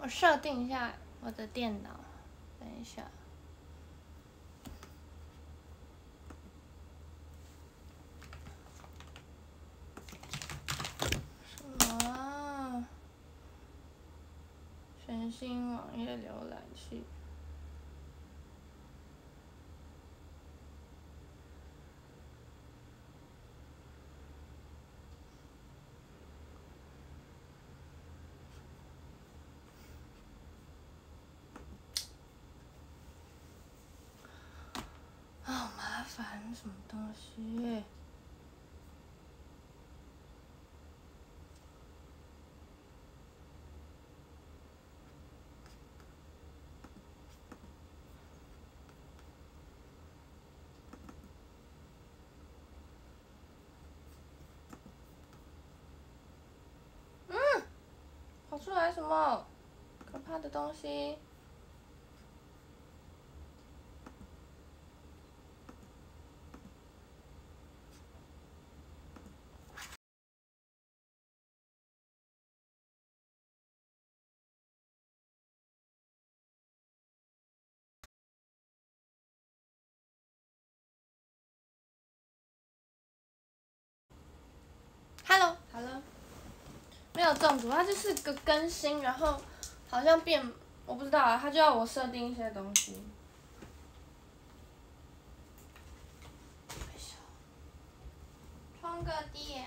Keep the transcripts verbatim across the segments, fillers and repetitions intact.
我设定一下我的电脑，等一下。什么啊？全新网页浏览器。好麻烦，什么东西？嗯，跑出来什么可怕的东西？Hello， 好了，没有中毒，它就是个更新，然后好像变，我不知道啊，它就要我设定一些东西。充个电。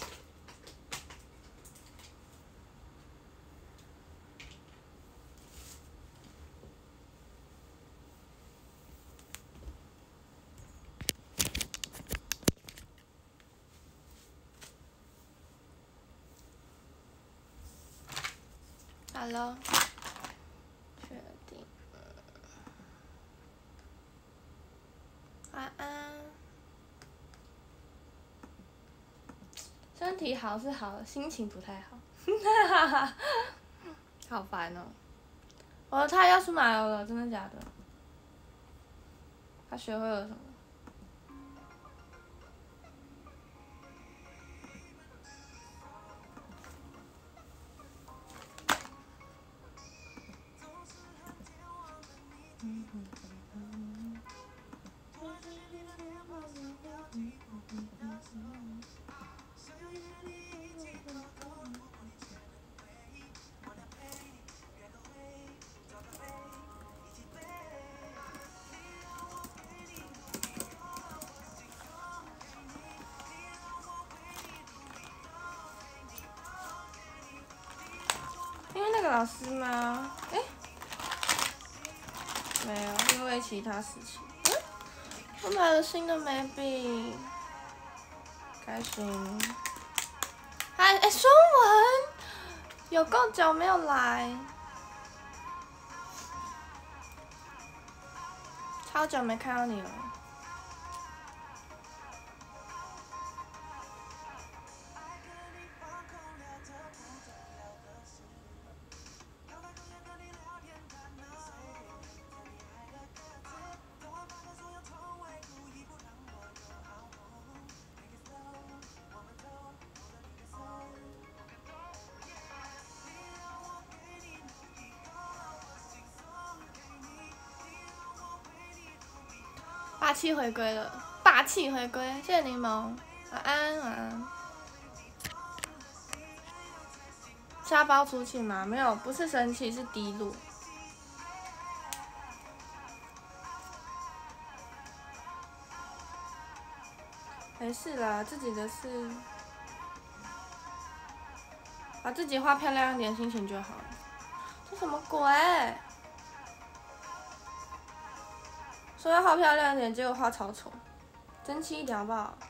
好了，确定。晚安。身体好是好，心情不太好。哈哈哈，好烦哦！我的他要出马了，真的假的？他学会了什么？因为那个老师吗？哎、欸，没有，因为其他事情。嗯，我买了新的眉笔，开心。还哎，双文，有够久没有来，超久没看到你了。霸气回归了，霸气回归，谢谢柠檬，晚安晚安。沙包出气吗？没有，不是生气，是低落。没事啦，自己的事，把自己画漂亮一点，心情就好了。这什么鬼？说要画漂亮一点，结果画超丑，争气一点好不好？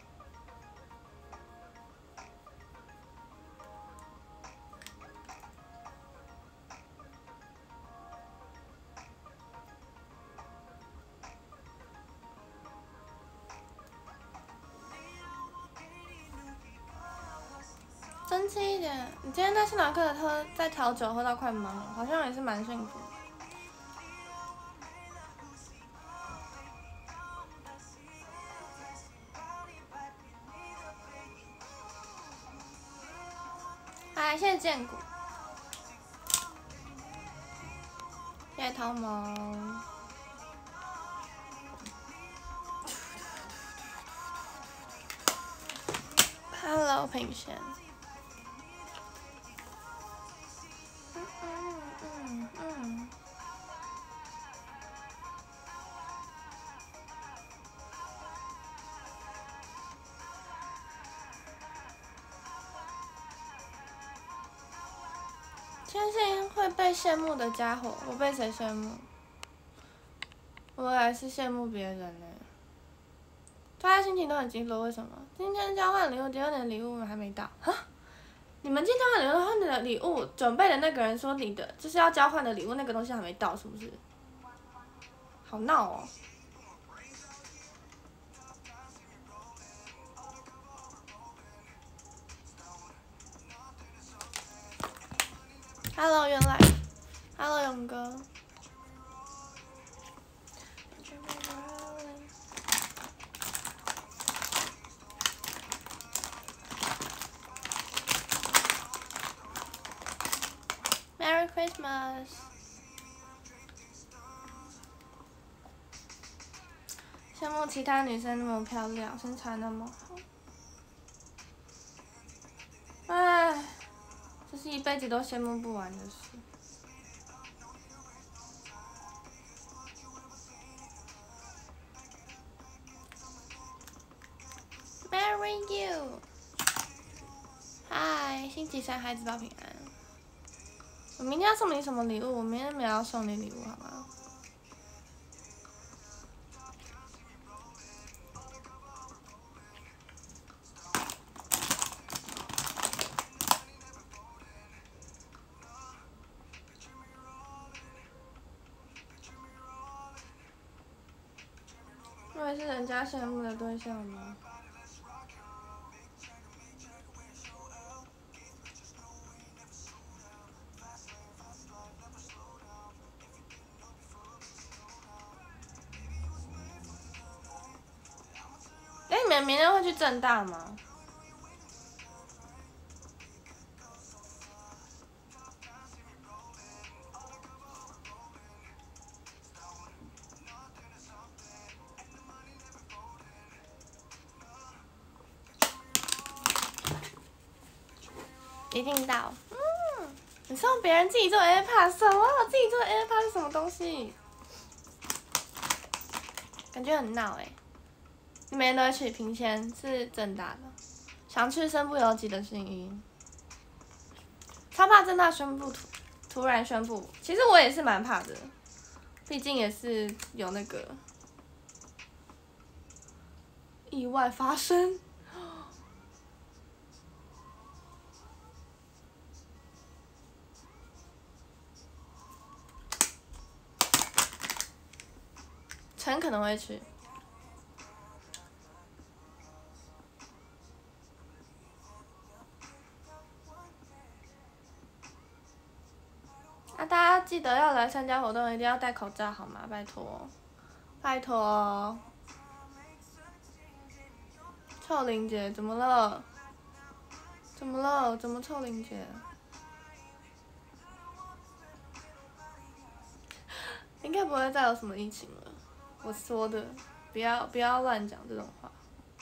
争气一点！你今天在星巴克喝在调酒，喝到快懵了，好像也是蛮幸福。哎，谢谢剑骨。 谢汤毛。Hello， 品贤。嗯嗯嗯嗯。天性会被羡慕的家伙，我被谁羡慕？我还是羡慕别人呢。大家心情都很激动，为什么？今天交换礼物，第二年礼物还没到。哈？你们今天交换礼物，然后你的礼物准备的那个人说你的就是要交换的礼物，那个东西还没到，是不是？好闹哦。Hello， 原来 ，Hello， 勇哥。Merry Christmas。羡慕其他女生那么漂亮，身材那么好。唉，这是一辈子都羡慕不完的事。Marry you。嗨，星期三孩子报平安。我明天要送你什么礼物？我明天没有要送你礼物，好吗？我也是人家羡慕的对象吗？哎、欸，你们明天会去政大吗？一定到。嗯，你送别人自己做 AirPods 什么？我自己做的 AirPods 是什么东西？感觉很闹哎、欸。你们都去评签是正大的，想去身不由己的幸运。超怕正大宣布突突然宣布，其实我也是蛮怕的，毕竟也是有那个意外发生。陈可能会去。啊，大家记得要来参加活动，一定要戴口罩好吗？拜托，拜托。臭玲姐，怎么了？怎么了？怎么臭玲姐？应该不会再有什么疫情了。我说的，不要不要乱讲这种话。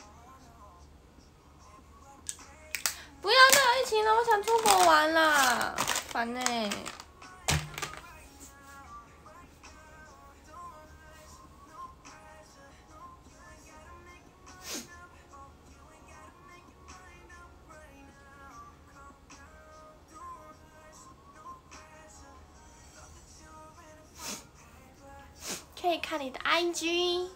不要再有疫情了，我想出国玩啦，烦呢、欸。可以看你的 I G。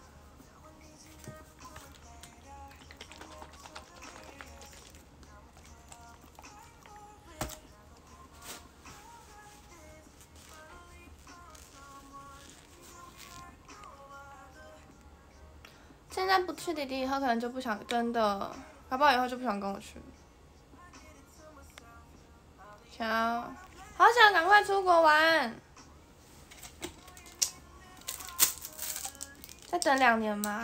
现在不去弟弟，以后可能就不想真的，搞不好以后就不想跟我去。想要，好想赶快出国玩。再等两年嘛。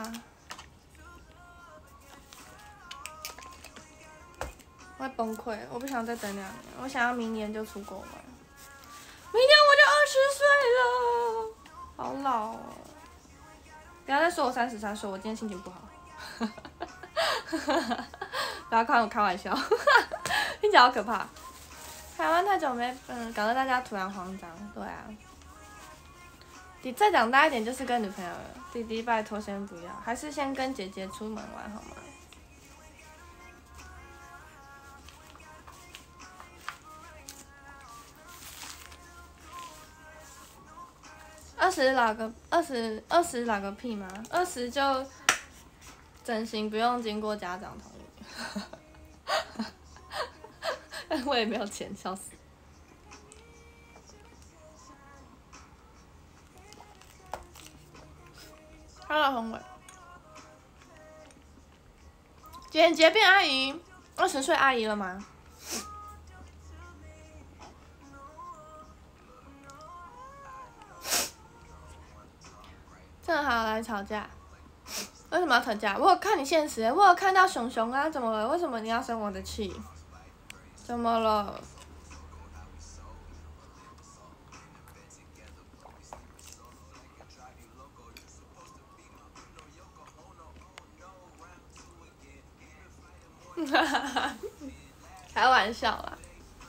我会崩溃，我不想再等两年，我想要明年就出国玩。明年我就二十岁了。 好老哦！不要再说我三十三岁，我今天心情不好。不要看我开玩笑，听起来好可怕。台湾太久没，嗯，搞得大家突然慌张。对啊，你再长大一点就是跟女朋友了。弟弟，拜托先不要，还是先跟姐姐出门玩好吗？二十老个二十二十老个屁吗？二十就整形不用经过家长同意。但我也没有钱，笑死。Hello， 宏伟。姐姐变阿姨，二十岁阿姨了吗？正好来吵架，为什么要吵架？我有看你现实，我有看到熊熊啊，怎么了？为什么你要生我的气？怎么了？开玩笑啦！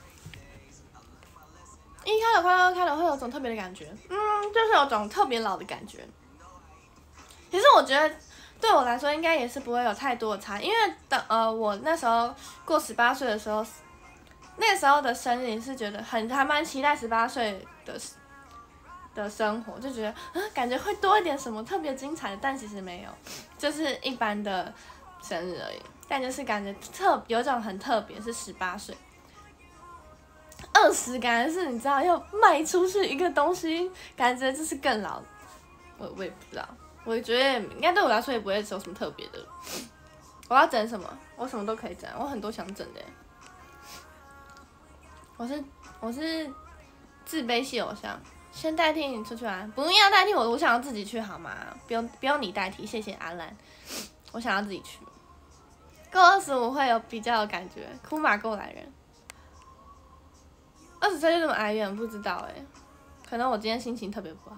一开头快乐开头会有种特别的感觉，嗯，就是有种特别老的感觉。其实我觉得对我来说应该也是不会有太多的差，因为等呃我那时候过十八岁的时候，那时候的生日是觉得很还蛮期待十八岁的的生活，就觉得啊感觉会多一点什么特别精彩的，但其实没有，就是一般的生日而已。但就是感觉特有种很特别，是十八岁。二十感觉是你知道要卖出去一个东西，感觉就是更老。我我也不知道，我觉得应该对我来说也不会有什么特别的。我要整什么？我什么都可以整，我很多想整的。我是我是自卑系偶像，先代替你出去玩，不要代替我，我想要自己去好吗？不用不用你代替，谢谢阿兰，我想要自己去。过二十五会有比较有感觉，哭马过来人。二十岁就这么哀怨，不知道哎、欸，可能我今天心情特别不好。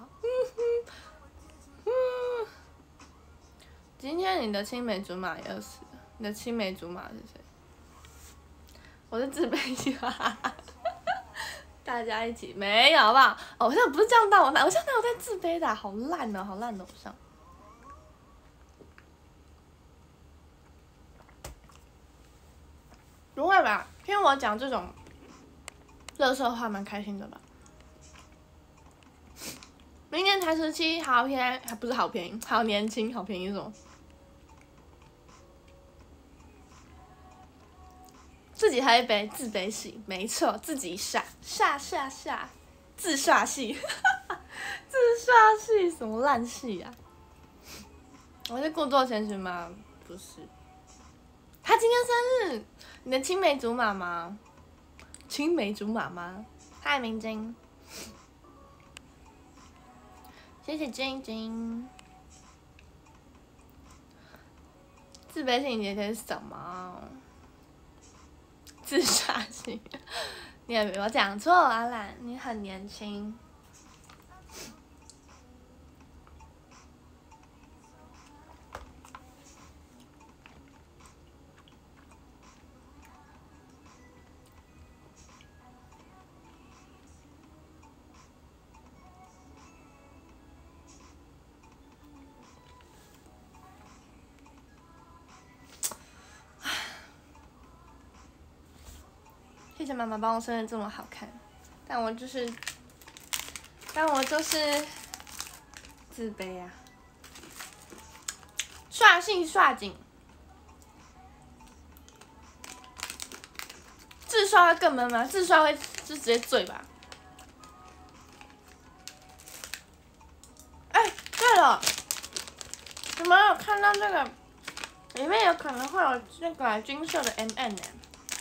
今天你的青梅竹马也二十，你的青梅竹马是谁？我是自卑系，大家一起没有好不好？偶像不是这样当，我偶像哪有在自卑的、啊？好烂哦，好烂的偶像。不会吧？听我讲这种垃圾话蛮开心的吧？明年才十七，好便宜，还不是好便宜，好年轻，好便宜这种。自己喝一杯，自卑系，没错，自己煞煞煞煞，自煞系，自煞系什么烂系啊？我是故作谦虚吗？不是。他今天生日，你的青梅竹马吗？青梅竹马吗？嗨，明晶，谢谢晶晶。自卑性姐姐是什么？自杀型，你也没有讲错，阿兰，你很年轻。谢谢妈妈帮我生的这么好看，但我就是，但我就是自卑啊，刷性刷紧，自刷会更闷吗？自刷会就直接醉吧。哎、欸，对了，你们有看到这个？里面有可能会有那个金色的 M and M 呢？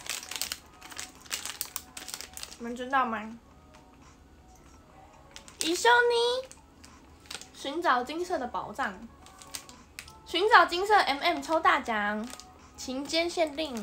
你们知道吗？伊修尼，寻找金色的宝藏，寻找金色 M and M 抽大奖，晴间限定。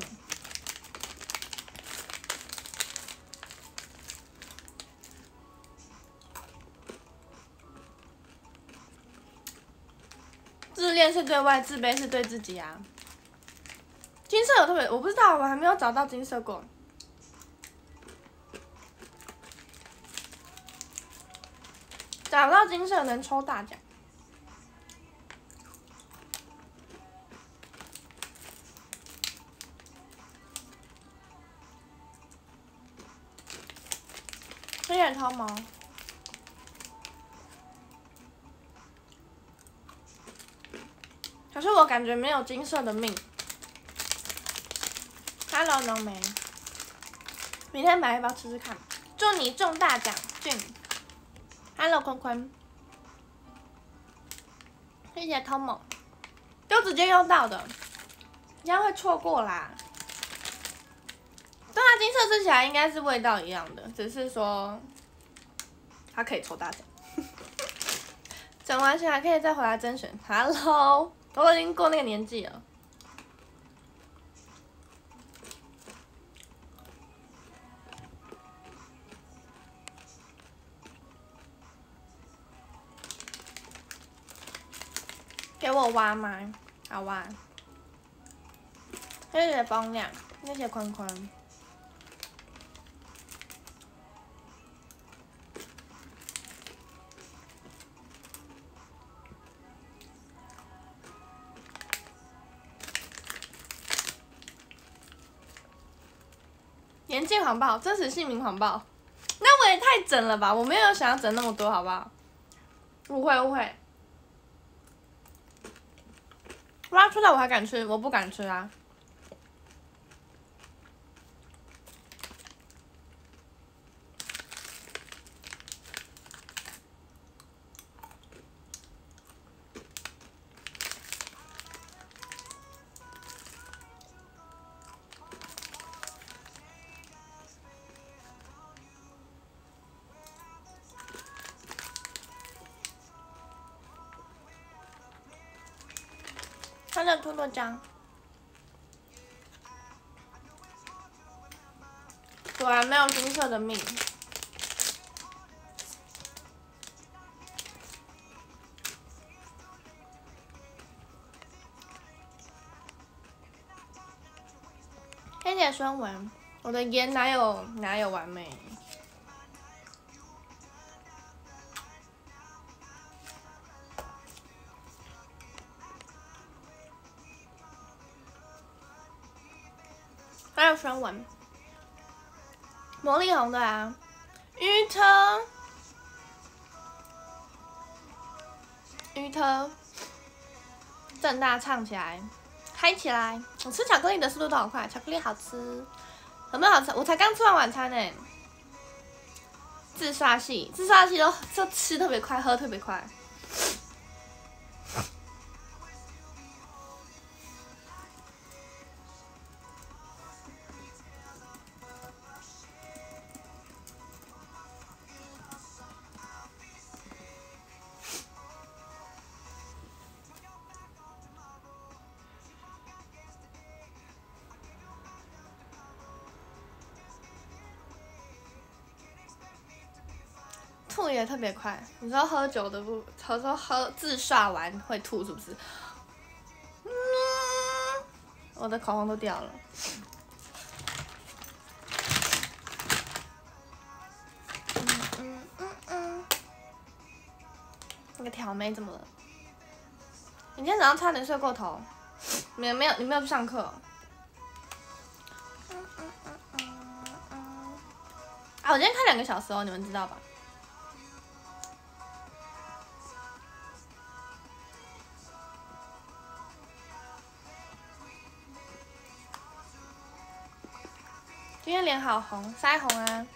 恋是对外，自卑是对自己啊。金色有特别，我不知道，我还没有找到金色过。找到金色能抽大奖。黑眼超毛。可是我感觉没有金色的命。Hello 浓眉，明天买一包吃吃看。祝你中大奖，俊。Hello 坤坤，谢谢 Tomo， 就直接用到的，这样会错过啦。对啊，金色吃起来应该是味道一样的，只是说它可以抽大奖。整完钱还可以再回来甄选。Hello， 我已经过那个年纪了。给我挖吗？好挖。谢谢光亮，谢谢坤坤。严禁谎报，真实姓名谎报，那我也太整了吧！我没有想要整那么多，好不好？误会误会。挖出来我还敢吃？我不敢吃啊！他的兔兔酱，果然没有金色的命。谢谢孙文，我的颜哪有哪有完美？还有孙文，魔力红的啊，鱼特，鱼特，正大唱起来，嗨起来！我吃巧克力的速度都好快，巧克力好吃，有没有好吃？我才刚吃完晚餐呢、欸。自刷系，自刷系都就吃特别快，喝特别快。吐也特别快，你知道喝酒的不？有时候喝自刷完会吐是不是？嗯，我的口红都掉了。嗯嗯嗯嗯。那个挑眉怎么了？你今天早上差点睡过头，没有没有，你没有去上课。嗯嗯嗯嗯嗯。啊，我今天开两个小时哦，你们知道吧？今天脸好红，腮红啊！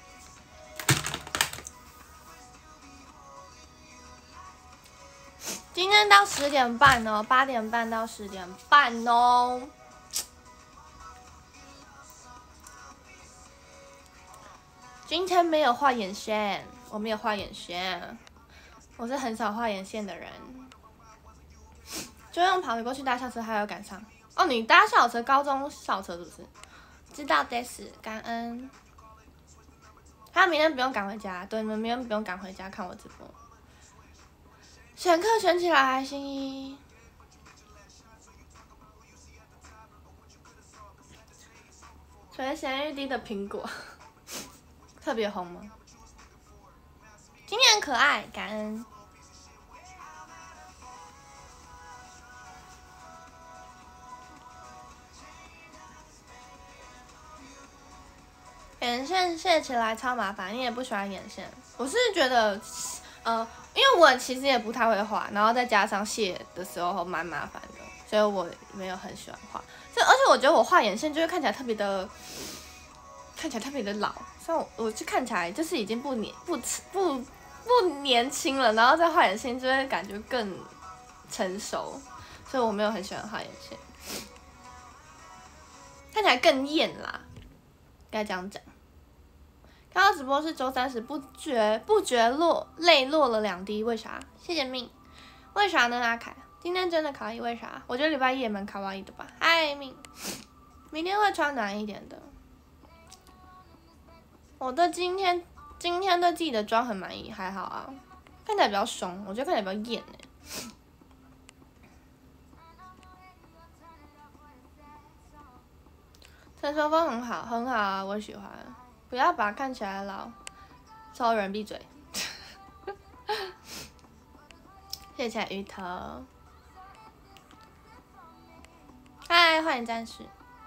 今天到十点半哦，八点半到十点半哦。今天没有画眼线，我没有画眼线，我是很少画眼线的人。就用跑过去搭校车，还有赶上。哦，你搭校车，高中校车是不是？知道的是，感恩。他明天不用赶回家，对，你们明天不用赶回家看我直播。选课选起来，新一。 垂涎欲滴的苹果，特别红吗？今天很可爱，感恩。眼线卸起来超麻烦，你也不喜欢眼线？我是觉得，呃，因为我其实也不太会画，然后再加上卸的时候蛮麻烦的，所以我没有很喜欢画。这而且我觉得我画眼线就会看起来特别的，看起来特别的老，像我我就看起来就是已经不年不不不年轻了，然后再画眼线就会感觉更成熟，所以我没有很喜欢画眼线，看起来更艳啦，该这样讲。刚刚直播是周三时，不觉不觉落泪落了两滴，为啥？谢谢命，为啥呢？阿凯，今天真的卡哇伊，为啥？我觉得礼拜一也蛮卡哇伊的吧。嗨命，明天会穿暖一点的。我的今天今天对自己的妆很满意，还好啊，看起来比较凶，我觉得看起来比较艳哎。成熟风很好，很好啊，我喜欢。不要把看起来老，超人闭嘴。谢谢鱼头。嗨，欢迎战士。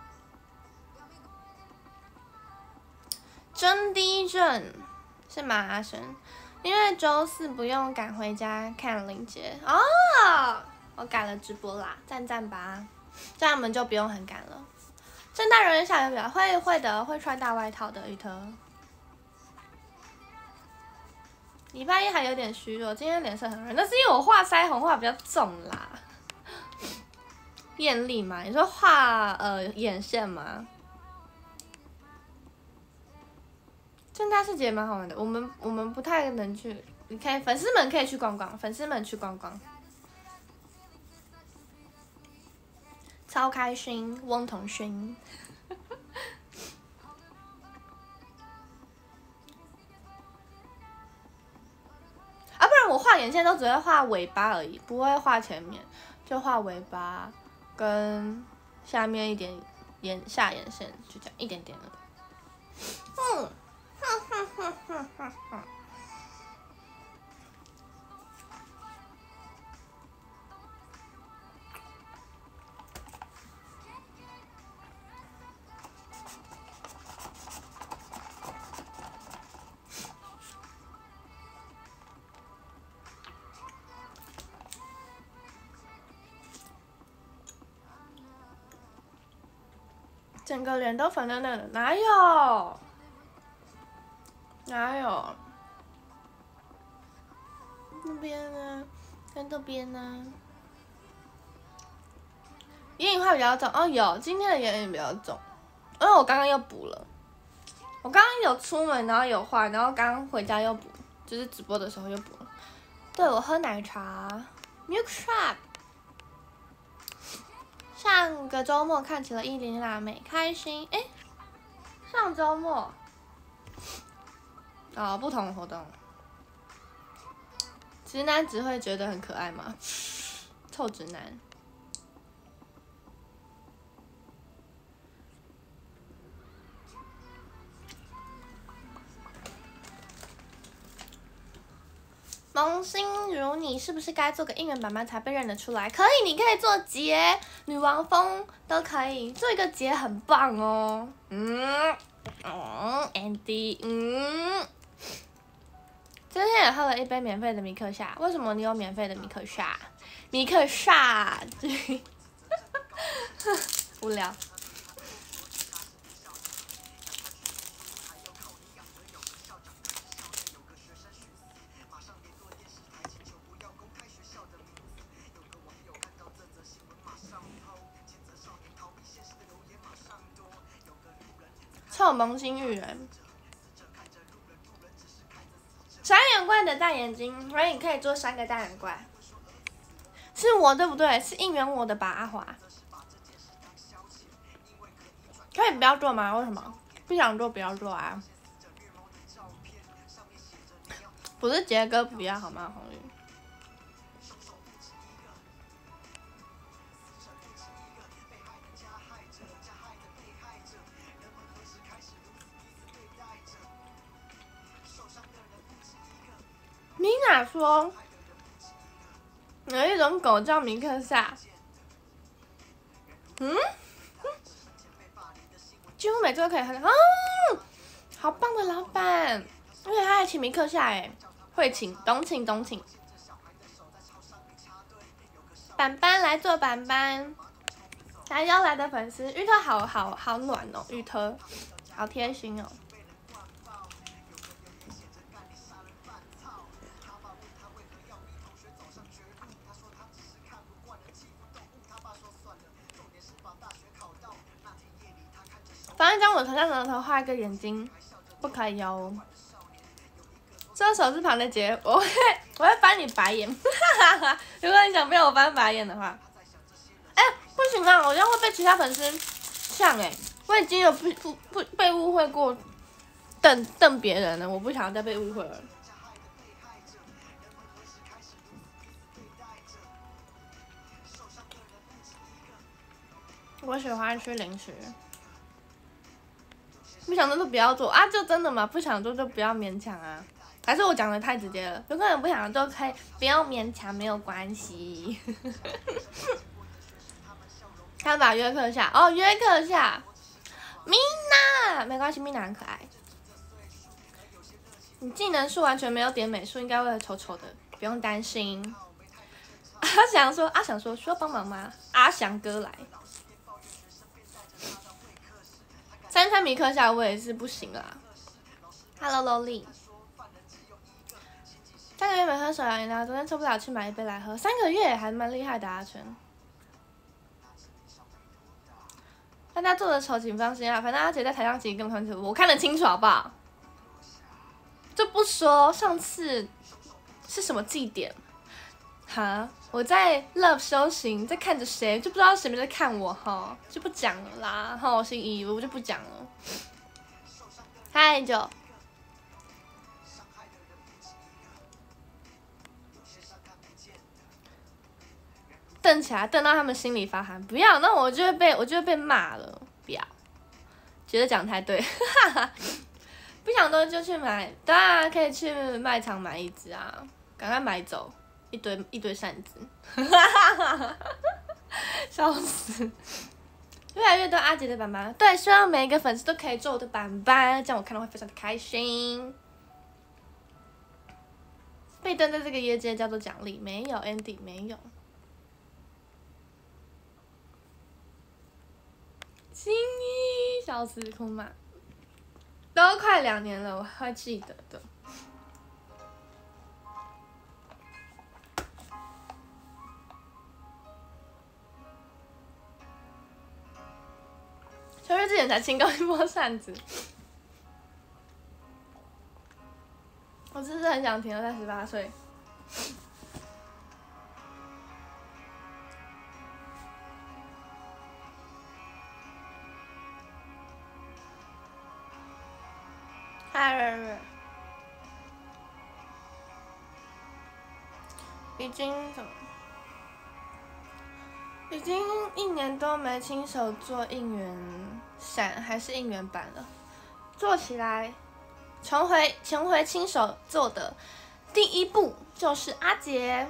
真低震是吗？阿神，因为周四不用赶回家看林杰哦，我改了直播啦，赞赞吧，这样我们就不用很赶了。正大人下雨表会会的，会穿大外套的鱼头。礼拜一还有点虚弱，今天脸色很热，那是因为我画腮红画比较重啦。艳丽吗？你说画呃眼线吗？正大市集也蛮好玩的，我们我们不太能去，你可以粉丝们可以去逛逛，粉丝们去逛逛，超开心，翁同勋。啊，不然我画眼线都只会画尾巴而已，不会画前面，就画尾巴跟下面一点眼下眼线，就这样一点点了。嗯，哼哼哼哼哼哼。整个脸都粉嫩嫩的，哪有？哪有？那边呢？跟这边呢？眼影画比较重哦，有今天的眼影比较重，因为我刚刚又补了。我刚刚有出门，然后有画，然后刚刚回家又补，就是直播的时候又补了。对，我喝奶茶 ，Milk Shop。上个周末看起了伊琳娜美，开心哎。上周末，哦，不同活动。直男只会觉得很可爱吗？臭直男。萌新如你是不是该做个应援版版才被认得出来？可以，你可以做杰、女王风都可以，做一个杰很棒哦。嗯，嗯 ，Andy， 嗯。今天也喝了一杯免费的米克夏，为什么你有免费的米克夏？米克夏，无聊。臭萌新玉人，三眼怪的大眼睛，所以你可以做三个大眼怪。是我对不对？是应援我的吧，阿华。可以不要做吗？为什么？不想做不要做啊。不是杰哥不要好吗，红玉？ 米娜说，有一种狗叫米克夏。嗯？几乎每次都可以喝。啊，好棒的老板！而且他还请米克夏哎，会请，懂请懂请。板板来做板板，来邀来的粉丝，芋头好好好暖哦，芋头好贴心哦。放一张我头像的头，画一个眼睛，不可以哦。这手字旁的结，我会我会翻你白眼，哈哈哈！如果你想被我翻白眼的话，哎、欸，不行啊，我这样会被其他粉丝呛哎、欸。我已经有不不不被误会过，瞪瞪别人了，我不想再被误会了。我喜欢吃零食。不想做就不要做啊！就真的吗？不想做就不要勉强啊！还是我讲的太直接了？有可能不想做可以不要勉强，没有关系。他把约克夏哦，约克夏，米娜没关系，米娜很可爱。你技能树完全没有点美术，应该会丑丑的，不用担心。阿翔说：“阿翔说需要帮忙吗？”阿翔哥来。三餐米克夏我也是不行啦。Hello Loli， 三个月没喝手摇饮料，昨天受不了去买一杯来喝。三个月还蛮厉害的阿全。大家做的丑请放心啊，反正阿姐在台上其实根本看我看得清楚好不好？就不说上次是什么祭典，哈，我在 Love 修行，在看着谁，就不知道谁没在看我哈，就不讲了啦，哈，我心仪我就不讲了。嗨，九。瞪起来，瞪到他们心里发寒。不要，那我就会被，我就会被骂了。不要，觉得讲太对，哈哈。不想多就去买，当然可以去卖场买一只啊，赶快买走，一堆一堆扇子，哈哈哈，笑死！越来越多阿杰的板板，对，希望每一个粉丝都可以做我的板板，这样我看到会非常的开心。被登在这个业界叫做奖励，没有 Andy 没有。心意，笑死空嘛，都快两年了，我会记得的。秋日之前才清高一波扇子，我真是很想停留在十八岁。嗨，已经怎么？已经一年多没亲手做应援伞，还是应援板了。做起来，重回重回亲手做的第一步就是阿杰。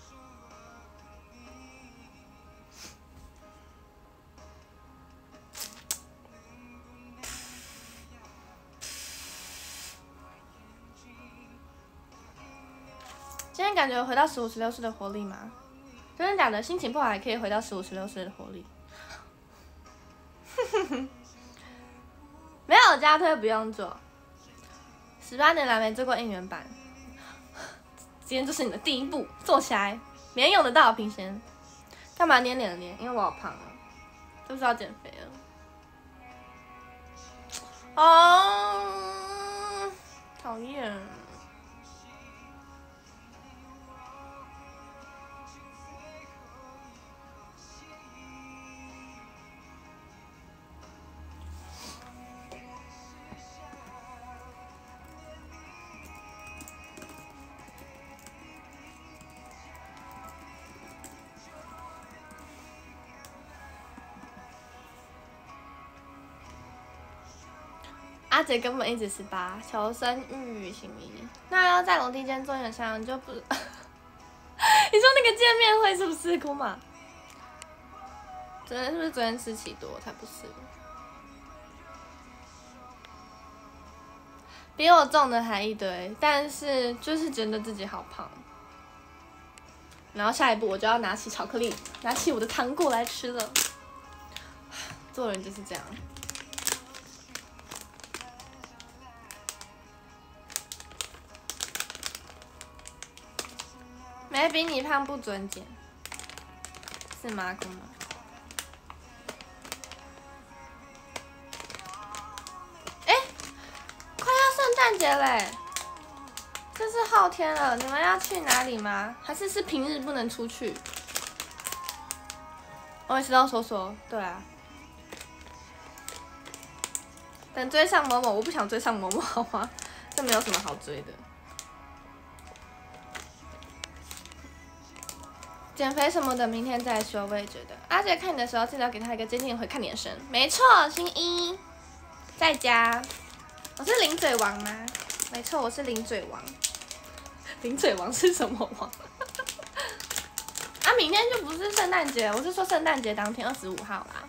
今天感觉回到十五、十六岁的活力吗？真的假的？心情不好还可以回到十五、十六岁的活力？没有加推不用做。十八年来没做过应援版，今天就是你的第一步，做起来，明天用得到。平时干嘛捏脸的脸？因为我好胖啊，就是要减肥了。哦，讨厌。 阿杰根本一直十八，求生欲行医。那要在楼梯间做演唱就不，你说那个见面会是不是哭嘛？昨天是不是昨天吃奇多？才不是，比我重的还一堆，但是就是觉得自己好胖。然后下一步我就要拿起巧克力，拿起我的糖果来吃了。做人就是这样。没比你胖不准减，是吗？公吗？哎、欸，快要圣诞节嘞！这是后天了，你们要去哪里吗？还是是平日不能出去？我也知道说说，对啊。等追上某某，我不想追上某某，好吗？这没有什么好追的。减肥什么的，明天再说。我也觉得，阿姐看你的时候，记得要给她一个坚定回看脸声。没错，新一在家。我是零嘴王吗？没错，我是零嘴王。零嘴王是什么王？啊，明天就不是圣诞节，我是说圣诞节当天二十五号啦。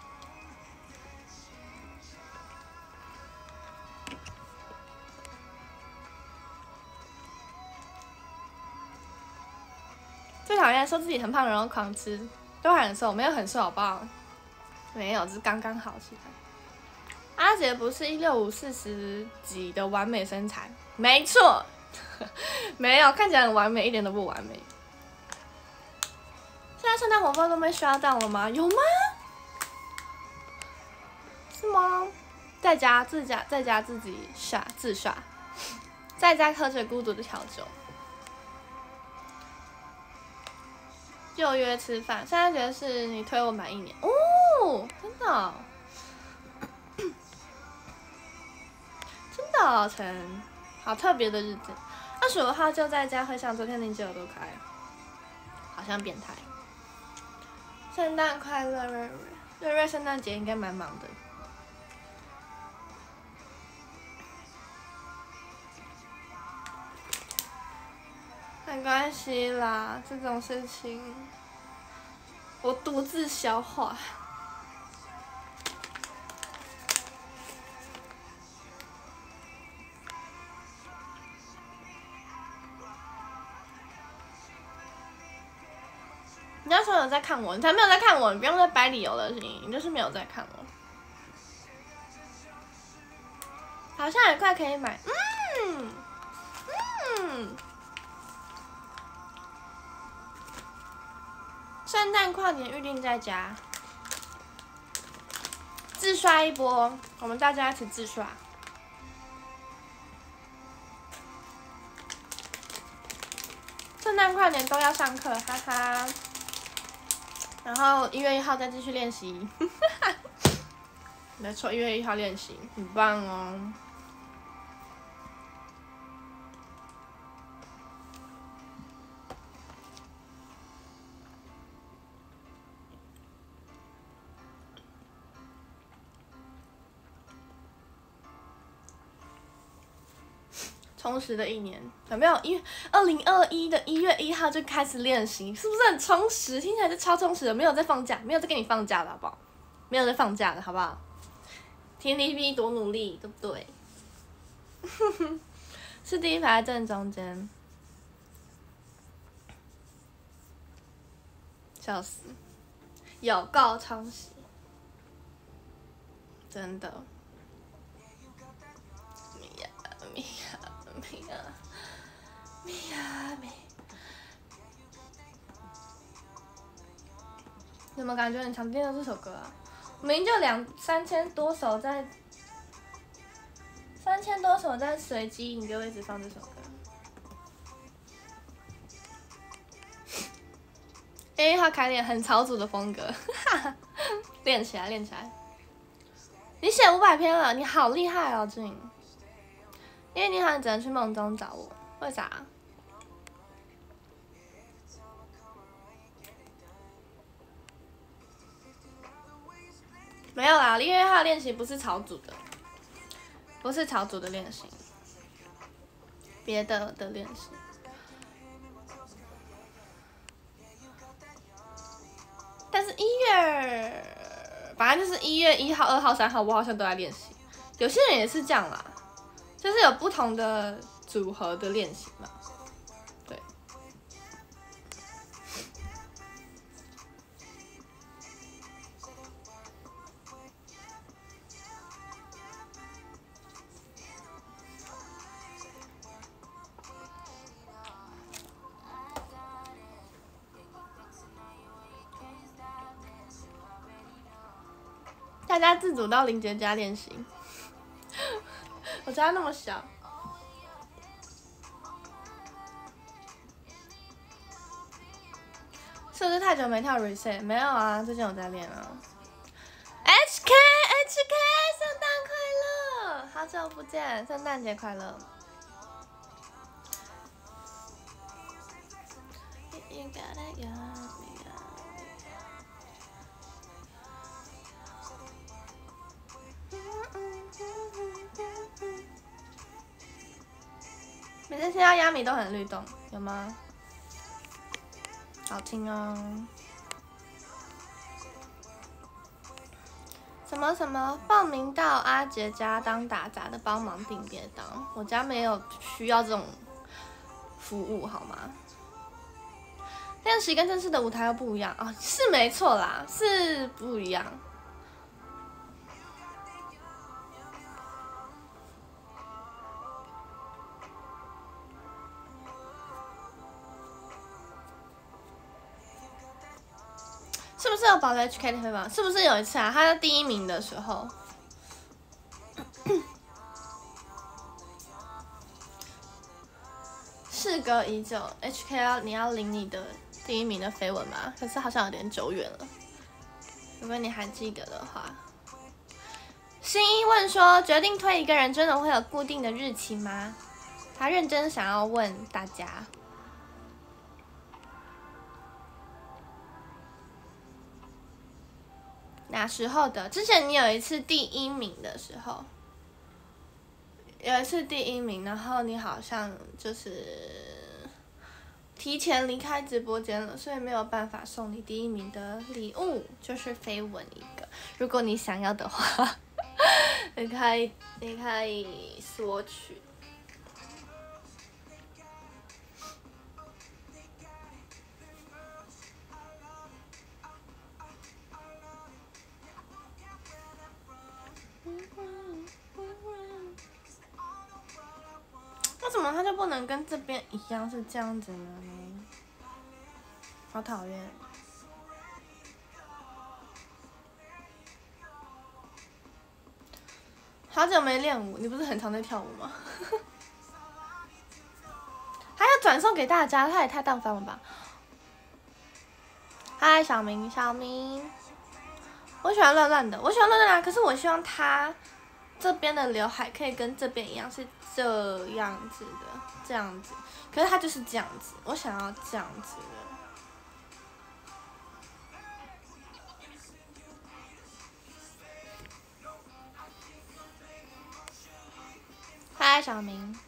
最讨厌说自己很胖，然后狂吃，都很瘦，没有很瘦好不好？没有，只是刚刚好。其实阿姐不是一六五四十几的完美身材，没错，没有，看起来很完美，一点都不完美。现在圣诞活动都被刷到了吗？有吗？是吗？在家自家在家自己刷自刷，在家喝着孤独的调酒。就约吃饭，现在觉得是你推我满一年哦，真的、哦，真的、哦，陈，好特别的日子。二十五号就在家，会像昨天零九都开，好像变态。圣诞快乐，瑞瑞，瑞瑞，圣诞节应该蛮忙的。没关系啦，这种事情我独自消化。你要说有在看我，你才没有在看我，你不用再掰理由了，你就是没有在看我。好像也快可以买，嗯嗯。圣诞跨年预定在家，自刷一波，我们大家一起自刷。圣诞跨年都要上课，哈哈。然后一月一号再继续练习，没错，一月一号练习，很棒哦。充实的一年，有没有？一二零二一的一月一号就开始练习，是不是很充实？听起来就超充实的，没有在放假，没有在给你放假的好不好？没有在放假的好不好 ？T T P 多努力，对不对？是第一排正中间，笑死，有够充实，真的。米呀米呀米呀米呀米。怎么感觉很常听到这首歌啊？明明就两三千多首在，三千多首在随机，你就一直放这首歌。A 号开练很草组的风格，练起来练起来。你写五百篇了，你好厉害哦，俊。因为你好像只能去梦中找我，为啥？没有啦，一月一号练习不是草组的， 不是草组的练习，别的的练习。但是一月，反正就是一月一号、二号、三号，我好像都在练习。有些人也是这样啦，就是有不同的组合的练习嘛。对。大家自主到林杰家练习。我家那么小。是不是太久没跳 reset？ 没有啊，最近有在练啊。H K H K， 圣诞快乐！好久不见，圣诞节快乐！每次听到亚米都很律动，有吗？好听哦。什么什么报名到阿杰家当打杂的，帮忙订便当。我家没有需要这种服务，好吗？练习跟正式的舞台又不一样啊、哦，是没错啦，是不一样。是不是有保了 H K 的飞榜？是不是有一次啊？他在第一名的时候，事隔已久 ，H K 要你要领你的第一名的绯闻吗？可是好像有点久远了。如果你还记得的话，新一问说，决定推一个人真的会有固定的日期吗？他认真想要问大家。哪时候的？之前你有一次第一名的时候，有一次第一名，然后你好像就是提前离开直播间了，所以没有办法送你第一名的礼物，就是绯闻一个。如果你想要的话，你可以你可以索取。为什么它就不能跟这边一样是这样子呢？好讨厌！好久没练舞，你不是很常在跳舞吗？还要转送给大家，他也太大方了吧！嗨，小明，小明，我喜欢乱乱的，我喜欢乱乱的，可是我希望他这边的刘海可以跟这边一样是这样子的，这样子。可是他就是这样子，我想要这样子的。嗨，小明，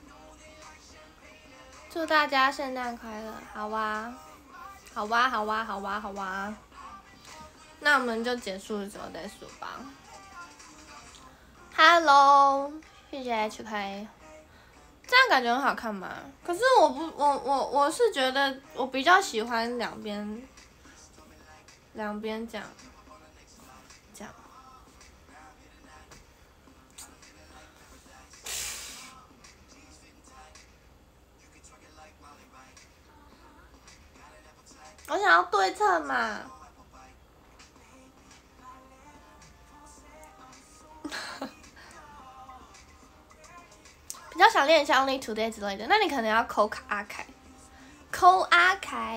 祝大家圣诞快乐！好哇，好哇，好哇，好哇，好哇。那我们就结束了之后再说吧。Hello， 谢谢 H K。这样感觉很好看吗？可是我不，我我我是觉得我比较喜欢两边，两边这样，这样。我想要对称嘛。比较想练一下 Only Today 之类的，那你可能要扣阿凯，扣阿凯。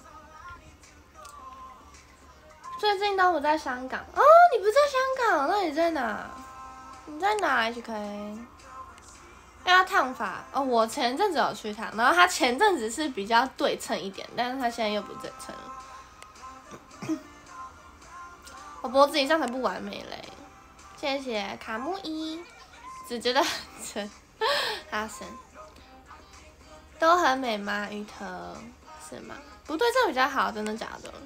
最近都不在香港哦，你不在香港，那你在哪？你在哪 ？H K？ 要烫发哦，我前阵子有去烫，然后他前阵子是比较对称一点，但是他现在又不对称了。我脖子以上才不完美嘞，谢谢卡木伊。 只觉得很真。阿神都很美吗？鱼头是吗？不对，这比较好，真的假的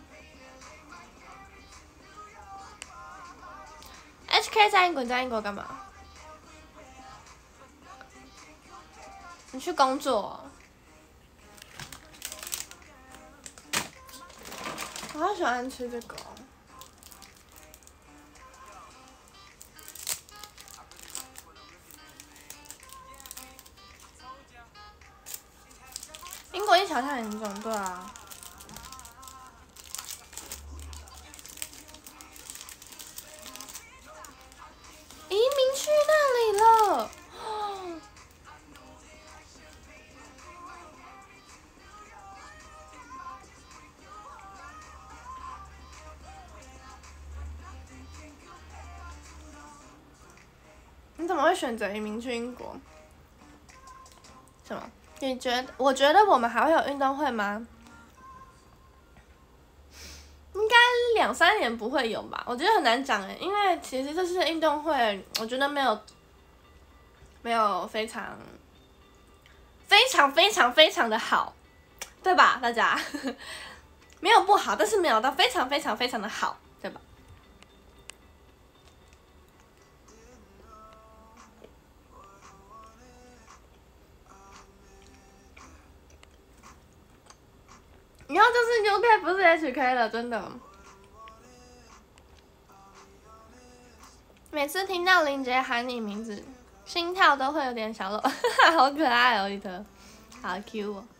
？H K 在英国，在英国干嘛？你去工作。我好喜欢吃这个、哦。英国一条太严重，对啊。移民去那里了。你怎么会选择移民去英国？什么？你觉得？我觉得我们还会有运动会吗？应该两三年不会有吧？我觉得很难讲哎，因为其实这次运动会，我觉得没有没有非常非常非常非常的好，对吧？大家没有不好，但是没有到非常非常非常的好，对吧？以后就是 U K 不是 H K 了，真的。每次听到林杰喊你名字，心跳都会有点小漏，好可爱哦，一特，好 Q 哦。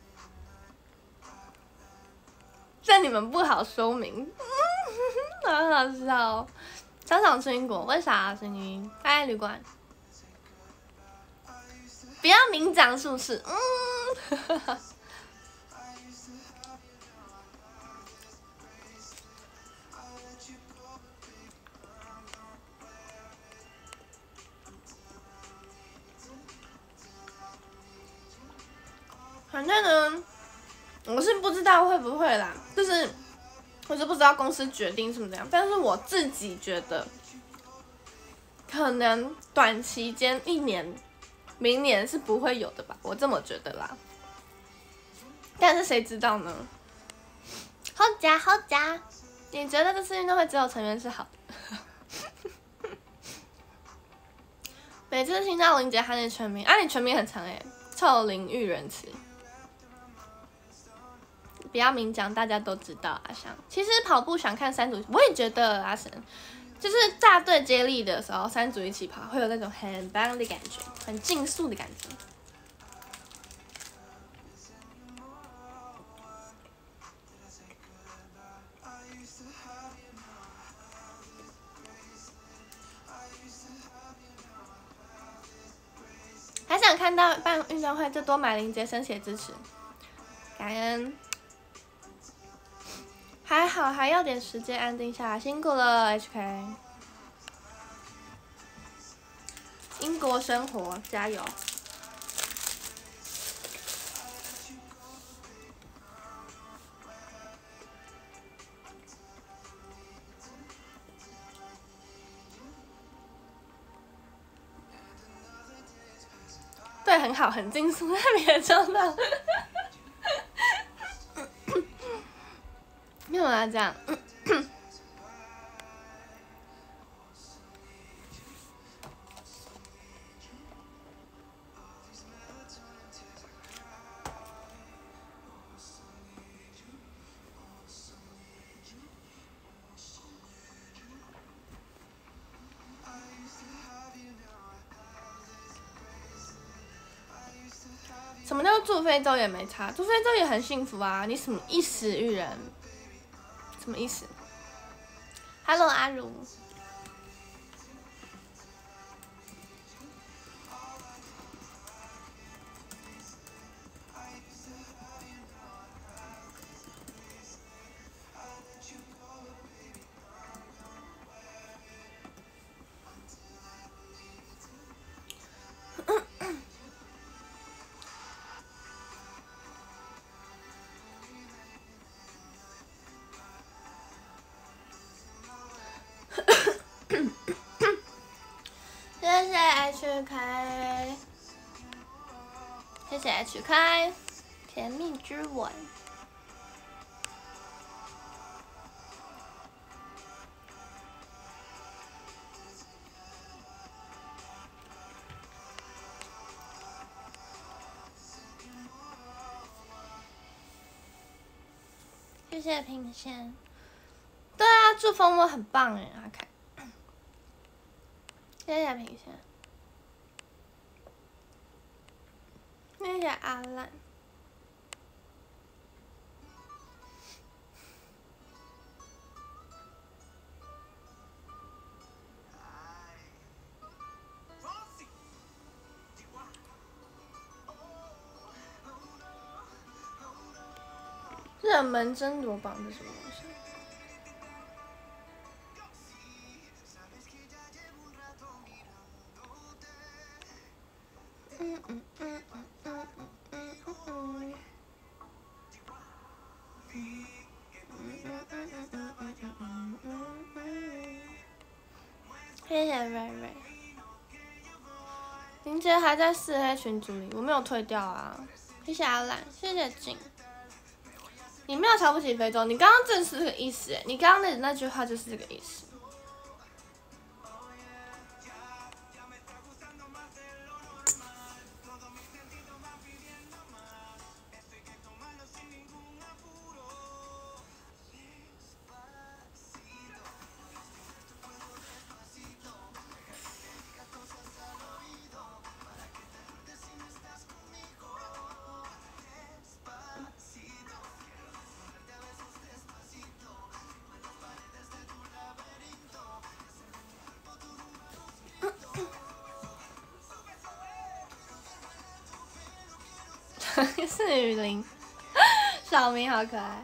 这你们不好说明，好好笑哦。想想吃英国，为啥啊？声音爱旅馆，不要明讲是不是？嗯。反正呢，我是不知道会不会啦，就是我是不知道公司决定是怎么样，但是我自己觉得，可能短期间一年，明年是不会有的吧，我这么觉得啦。但是谁知道呢？好假好假，你觉得这次运动会只有成员是好的？每次听到林杰喊你全名，啊，你全名很长哎，臭林育人词。不要明讲，大家都知道。阿翔，其实跑步想看三组，我也觉得阿神，就是大队接力的时候，三组一起跑，会有那种很棒的感觉，很竞速的感觉。还想看到办运动会，就多买林杰生写支持，感恩。还好，还要点时间安定下来，辛苦了 H K。英国生活，加油！对，很好，很竞速，别装到。没有啦，这样。什么叫住非洲也没差？住非洲也很幸福啊！你什么一时遇人？什么意思 ？Hello， 阿如。 谢谢 H K， 谢谢 H K， 甜蜜之吻。谢谢平线。对啊，祝蜂窝很棒哎，阿凯。谢谢平线。谢谢阿兰。热门争夺榜是什么东西？嗯嗯嗯嗯嗯嗯嗯嗯。谢谢瑞瑞。林杰还在四黑群组里，我没有退掉啊。谢谢阿兰，谢谢景。你没有瞧不起非洲，你刚刚正是这个意思哎，你刚刚那那句话就是这个意思。是雨林，小明好可爱。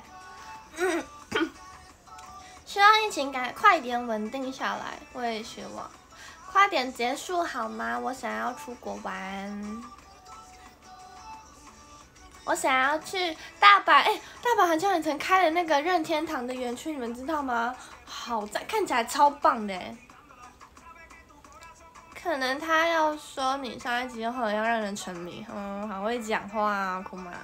希望疫情赶快点稳定下来，我也希望快点结束好吗？我想要出国玩，我想要去大阪。哎、欸，大阪环球影城开了那个任天堂的园区，你们知道吗？好赞，看起来超棒的。可能他要说你上一集后要让人沉迷，嗯，好会讲话啊，库玛。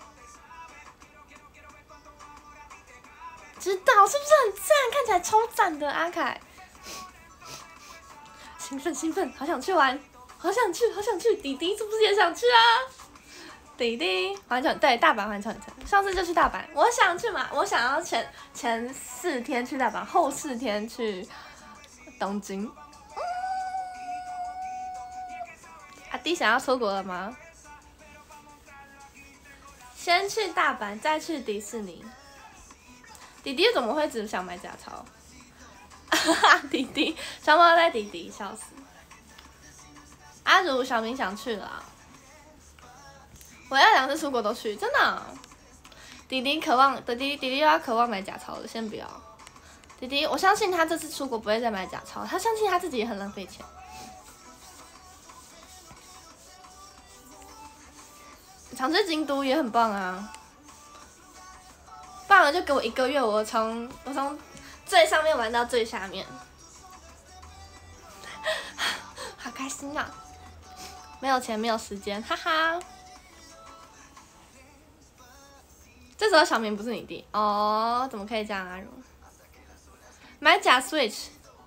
知道是不是很赞？看起来超赞的，阿凯。兴奋兴奋，好想去玩，好想去，好想去。弟弟是不是也想去啊？弟弟环球对大阪环球影城，上次就去大阪，我想去嘛，我想要前前四天去大阪，后四天去东京。嗯、阿弟想要出国了吗？先去大阪，再去迪士尼。弟弟怎么会只想买假钞？弟弟，小猫在弟弟，笑死。阿如、小明想去了、啊，我要两次出国都去，真的、啊。弟弟渴望，弟弟弟弟又要渴望买假钞了，先不要。弟弟，我相信他这次出国不会再买假钞，他相信他自己也很浪费钱。常去京都也很棒啊。不然就给我一个月，我从我从最上面玩到最下面，好开心啊！没有钱，没有时间，哈哈。这时候小明不是你弟哦？怎么可以这样啊？买假 Switch，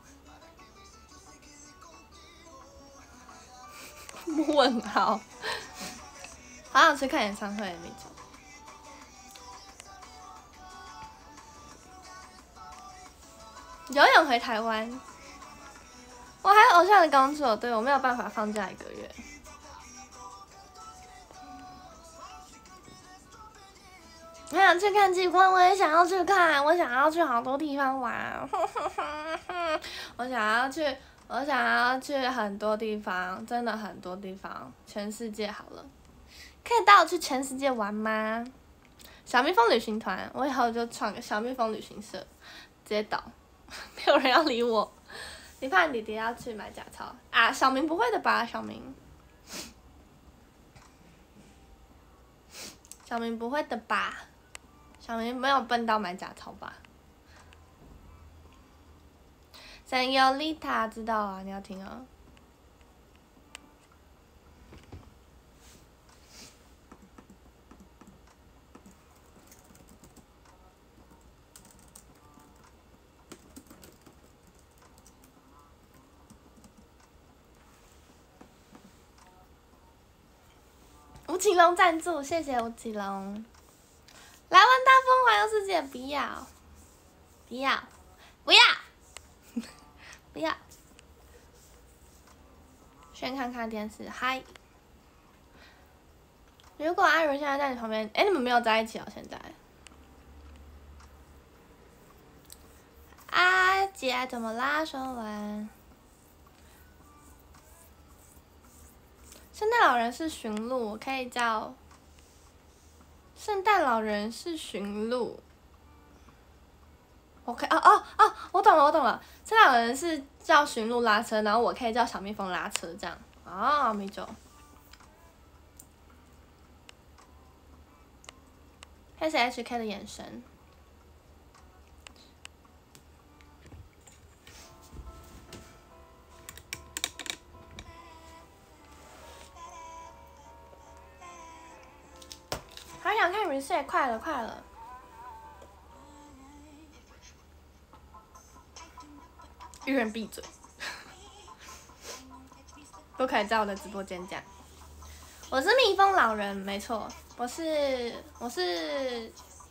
问号，好想去看演唱会，没错。游泳回台湾，我还有偶像的工作，对我没有办法放假一个月。我想去看极光，我也想要去看，我想要去好多地方玩。我想要去，我想要去很多地方，真的很多地方，全世界好了。可以带我去全世界玩吗？小蜜蜂旅行团，我以后就创个小蜜蜂旅行社，直接倒。没有人要理我，你怕你弟弟要去买假钞啊？小明不会的吧？小明，小明不会的吧？小明没有笨到买假钞吧 ？Señorita 知道啊，你要听啊。 吴奇隆赞助，谢谢吴奇隆。来玩大风环游世界，不要，不要，不要，不要。先看看电视，嗨。如果阿如现在在你旁边，哎、欸，你们没有在一起哦，现在。阿姐怎么啦？说完。圣诞老人是驯鹿，我可以叫。圣诞老人是驯鹿。OK， 哦哦哦，我懂了，我懂了。圣诞老人是叫驯鹿拉车，然后我可以叫小蜜蜂拉车，这样。啊、哦，没错。开始 H K 的眼神。好想看 reset， 快了，快了。一人闭嘴。都可以在我的直播间讲。我是蜜蜂老人，没错，我是我是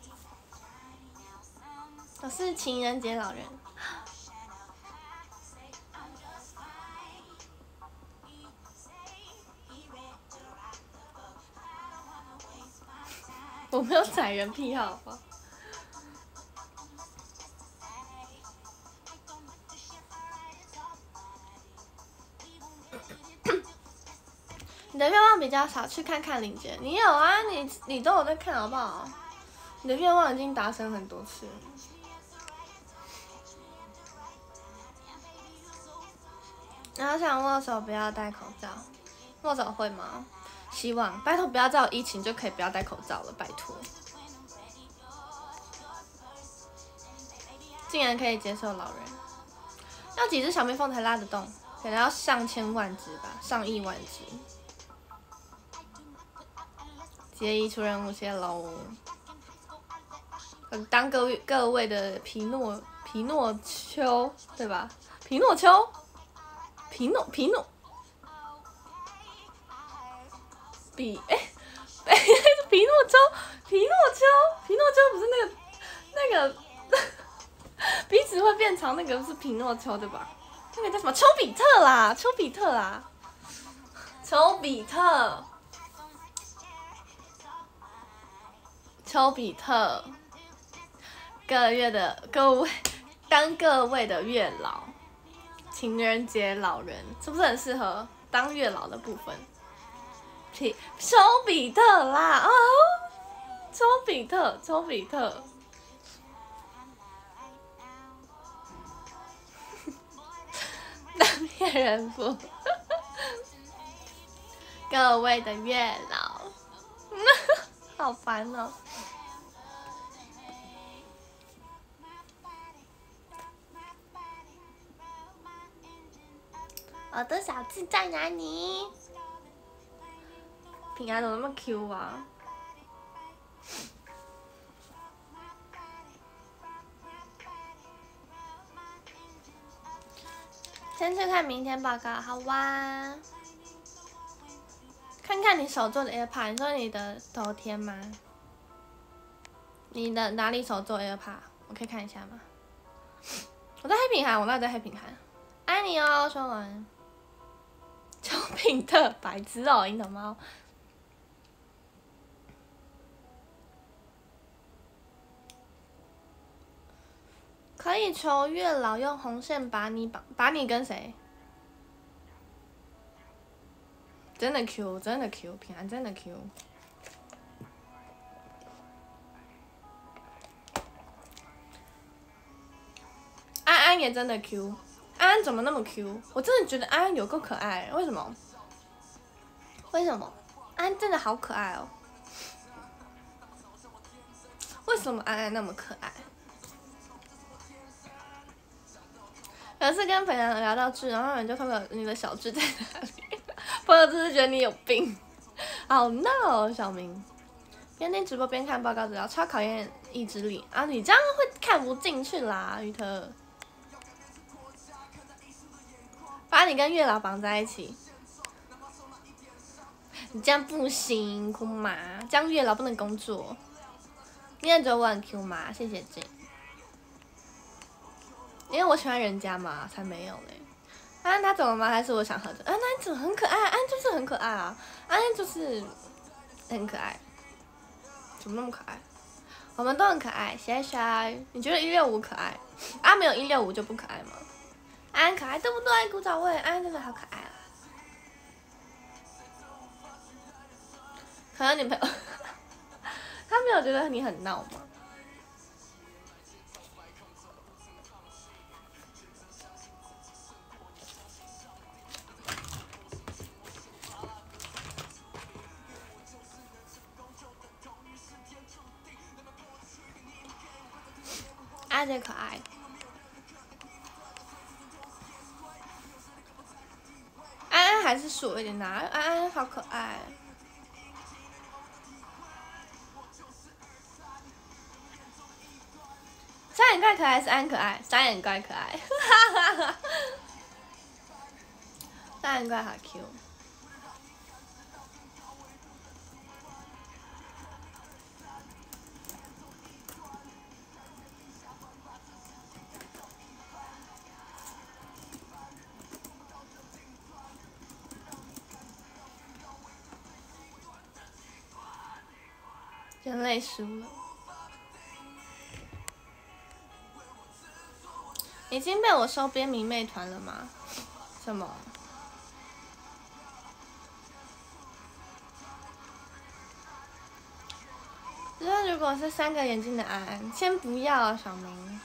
我是情人节老人。我没有宰人癖好，好不好？你的愿望比较少，去看看林杰。你有啊，你你都有在看，好不好？你的愿望已经达成很多次了。然后想握手不要戴口罩，握手会吗？希望，拜托不要再有疫情就可以不要戴口罩了，拜托。竟然可以接受老人，要几只小蜜蜂才拉得动？可能要上千万只吧，上亿万只。结衣出任务，谢喽。当各位各位的皮诺皮诺丘，对吧？皮诺丘，皮诺皮诺，比哎哎是皮诺丘，皮诺丘，皮诺丘不是那个那个鼻子会变长那个是皮诺丘对吧？那个叫什么？丘比特啦，丘比特啦，丘比特。丘比特，各月的各位，当各位的月老，情人节老人是不是很适合当月老的部分？丘丘比特啦，哦，丘比特，丘比特，当骗人妇，各位的月老，好烦哦。我的小智在哪里？平安怎么那么 Q 啊？先去看明天报告，好哇。看看你手做的 AirPod， 你说你的头天吗？你的哪里手做 AirPod？ 我可以看一下吗？我在黑平涵，我那在黑平涵。爱你哦，说完。丘比特，白痴哦，樱桃猫。可以求月老用红线把你绑，把你跟谁？真的 Q， 真的 Q， 平安真的 Q。安安也真的 Q， 安安怎么那么 Q？ 我真的觉得安安有够可爱，为什么？为什么？安安真的好可爱哦！为什么安安那么可爱？有一次跟朋友聊到痣，然后有人就问我你的小痣在哪里？朋友就是觉得你有病，好闹哦，小明。边听直播边看报告资料，超考验意志力啊！你这样会看不进去啦，于特。把你跟月老绑在一起， 你这样不行，哭妈，这样月老不能工作。你也觉得我很 Q 吗？谢谢静。因为我喜欢人家嘛，才没有嘞。安安他怎么吗？还是我想喝的？安安怎么很可爱？安安就是很可爱啊，安安就是很可爱。怎么那么可爱？我们都很可爱，谢谢。你觉得一六五可爱？啊，没有一六五就不可爱吗？安安可爱，对不对？古早味，安安真的好可爱啊。可能女朋友，他没有觉得你很闹吗？安安可爱。安安还是数一点的，安安好可爱。三眼怪可爱还是安可爱？三眼怪可爱，哈哈哈！三眼怪好 Q。人类输了，已经被我收编迷妹团了吗？什么？那如果是三个眼睛的安安，先不要啊，小明。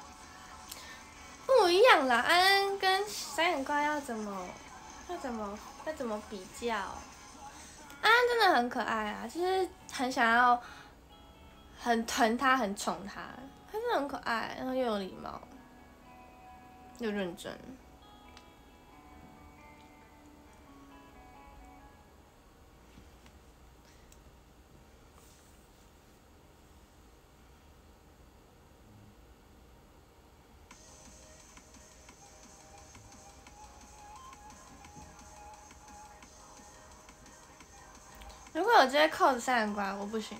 不一样啦，安安跟三眼怪要怎么，要怎么，要怎么比较？安安真的很可爱啊，就是很想要，很疼他，很宠他，他真的很可爱，然后又有礼貌，又认真。如果有直接扣着三眼怪，我不行。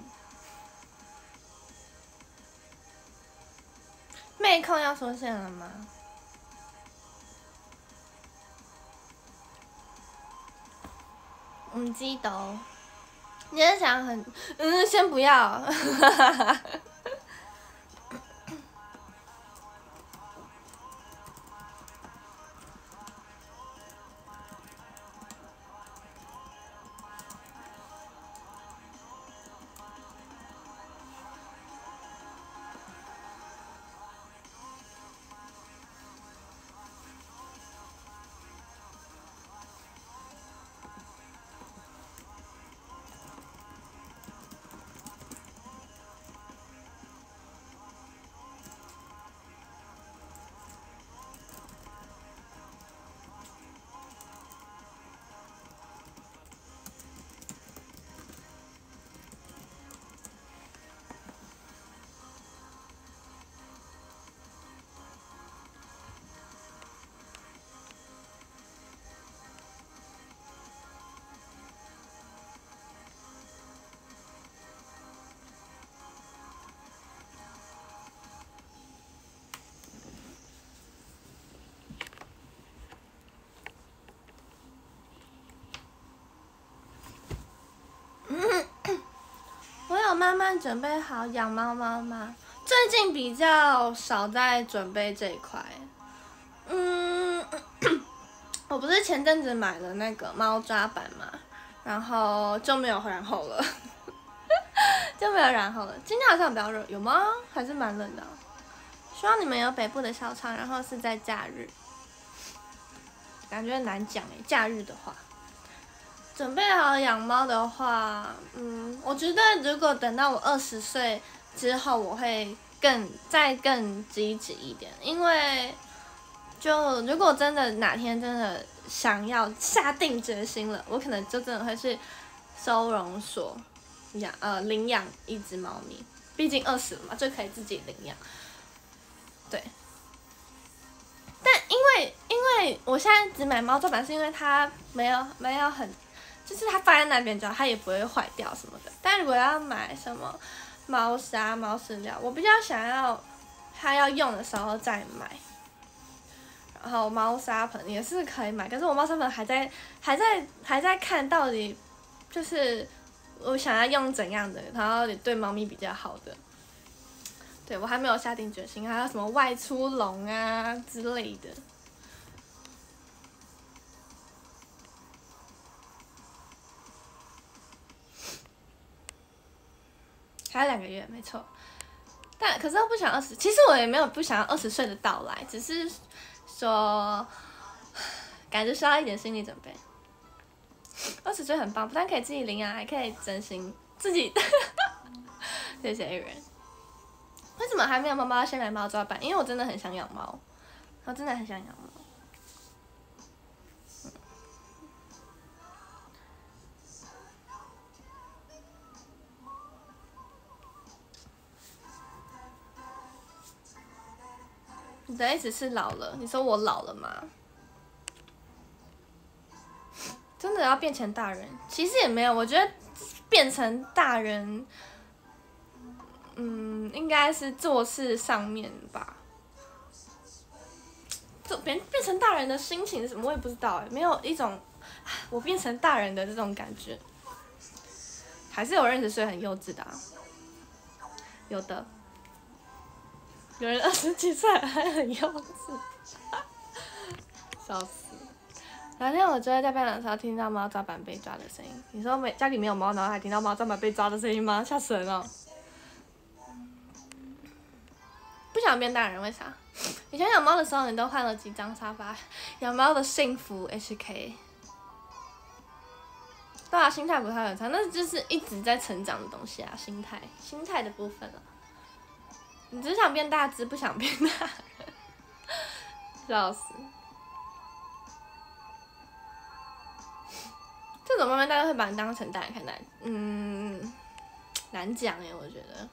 妹控要出现了吗？唔知道。你在想很，嗯，先不要。我有慢慢准备好养猫猫吗？最近比较少在准备这一块。嗯，我不是前阵子买了那个猫抓板嘛，然后就没有然后了，就没有然后了。今天好像比较热，有吗？还是蛮冷的。希望你们有北部的小场，然后是在假日，感觉很难讲哎。假日的话。准备好养猫的话，嗯，我觉得如果等到我二十岁之后，我会更再更积极一点，因为就如果真的哪天真的想要下定决心了，我可能就真的会去收容所养呃领养一只猫咪，毕竟二十了嘛，就可以自己领养。对，但因为因为我现在只买猫抓板，是因为它没有没有很。 就是它放在那边就好，它也不会坏掉什么的。但如果要买什么猫砂、猫饲料，我比较想要它要用的时候再买。然后猫砂盆也是可以买，可是我猫砂盆还在还在还在看到底，就是我想要用怎样的，然后对猫咪比较好的。对，我还没有下定决心，还有什么外出笼啊之类的。还有两个月，没错。但可是我不想二十，其实我也没有不想要二十岁的到来，只是说感觉需要一点心理准备。二十岁很棒，不但可以自己领养，还可以整形自己。谢谢 A 人。为什么还没有猫猫先买猫抓板？因为我真的很想养猫，我真的很想养猫。你的意思是老了？你说我老了吗？真的要变成大人？其实也没有，我觉得变成大人，嗯，应该是做事上面吧。就变变成大人的心情是什么？我也不知道哎，没有一种我变成大人的这种感觉。还是有认识岁很幼稚的、啊，有的。有人二十几岁还很幼稚，笑死！哪天我就会在背的时候听到猫抓板被抓的声音。你说没家里没有猫，然后还听到猫抓板被抓的声音吗？吓死人了！不想变大人，为啥？以前养猫的时候，你都换了几张沙发？养猫的幸福 H K。对啊，心态不太有差，那就是一直在成长的东西啊，心态，心态的部分啊。你只想变大只，不想变大人，笑死！这种慢慢大家会把你当成大人看待，嗯，难讲哎，我觉得。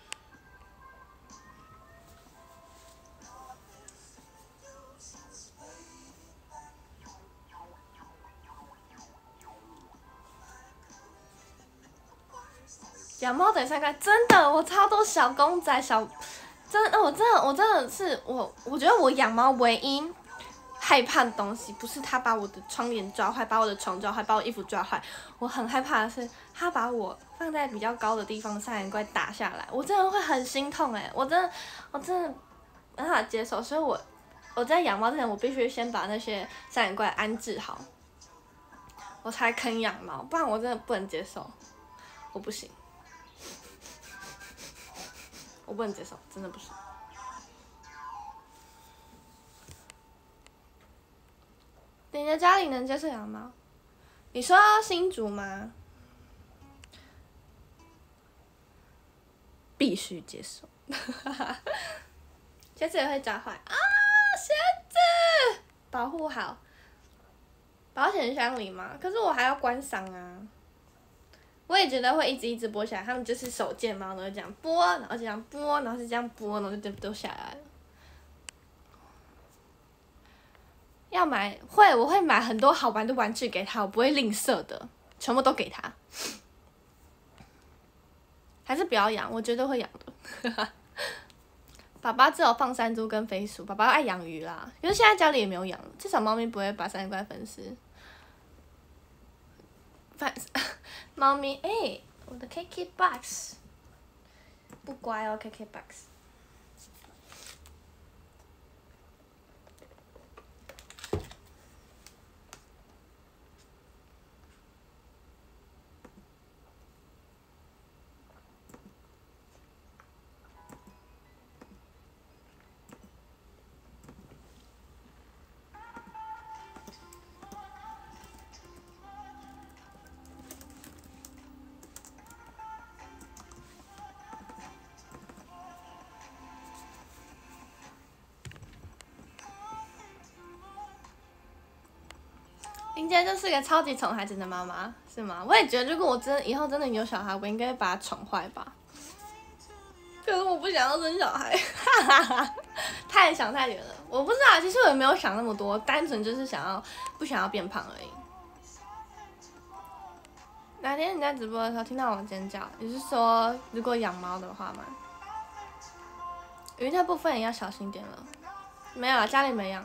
养猫等三块，真的，我超多小公仔，小，真的，我真的，我真的是我，我觉得我养猫唯一害怕的东西，不是它把我的窗帘抓坏，把我的床抓坏，把我衣服抓坏，我很害怕的是它把我放在比较高的地方的三眼怪打下来，我真的会很心痛哎，我真的，我真的没办法接受，所以我我在养猫之前，我必须先把那些三眼怪安置好，我才肯养猫，不然我真的不能接受，我不行。我不能接受，真的不行。你的家里能接受养猫？你说新竹吗？必须接受。鞋子也会抓坏啊！鞋子保护好，保险箱里嘛。可是我还要观赏啊。我也觉得会一直一直剥下来，他们就是手贱猫，然后这样剥，然后这样剥，然后是这样剥，然后就都下来了。要买会，我会买很多好玩的玩具给他，我不会吝啬的，全部都给他。还是不要养，我绝对会养的。爸爸只有放山猪跟飞鼠，爸爸爱养鱼啦，可是现在家里也没有养，至少猫咪不会把三块分尸。反猫咪，哎、欸，我的 K K box 不乖哦 ，K K box。林杰就是个超级宠孩子的妈妈，是吗？我也觉得，如果我真的以后真的有小孩，我应该会把他宠坏吧。可是我不想要生小孩，哈哈哈，太想太远了。我不知道，其实我也没有想那么多，单纯就是想要不想要变胖而已。 哪天你在直播的时候听到我尖叫，你是说如果养猫的话吗？鱼那部分也要小心点了。没有啊，家里没养鱼。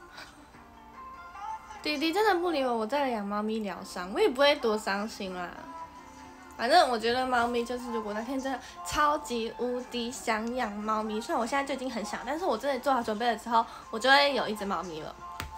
弟弟真的不理我，我在养猫咪疗伤，我也不会多伤心啦。反正我觉得猫咪就是，如果那天真的超级无敌想养猫咪，虽然我现在就已经很想，但是我真的做好准备了之后，我就会有一只猫咪了。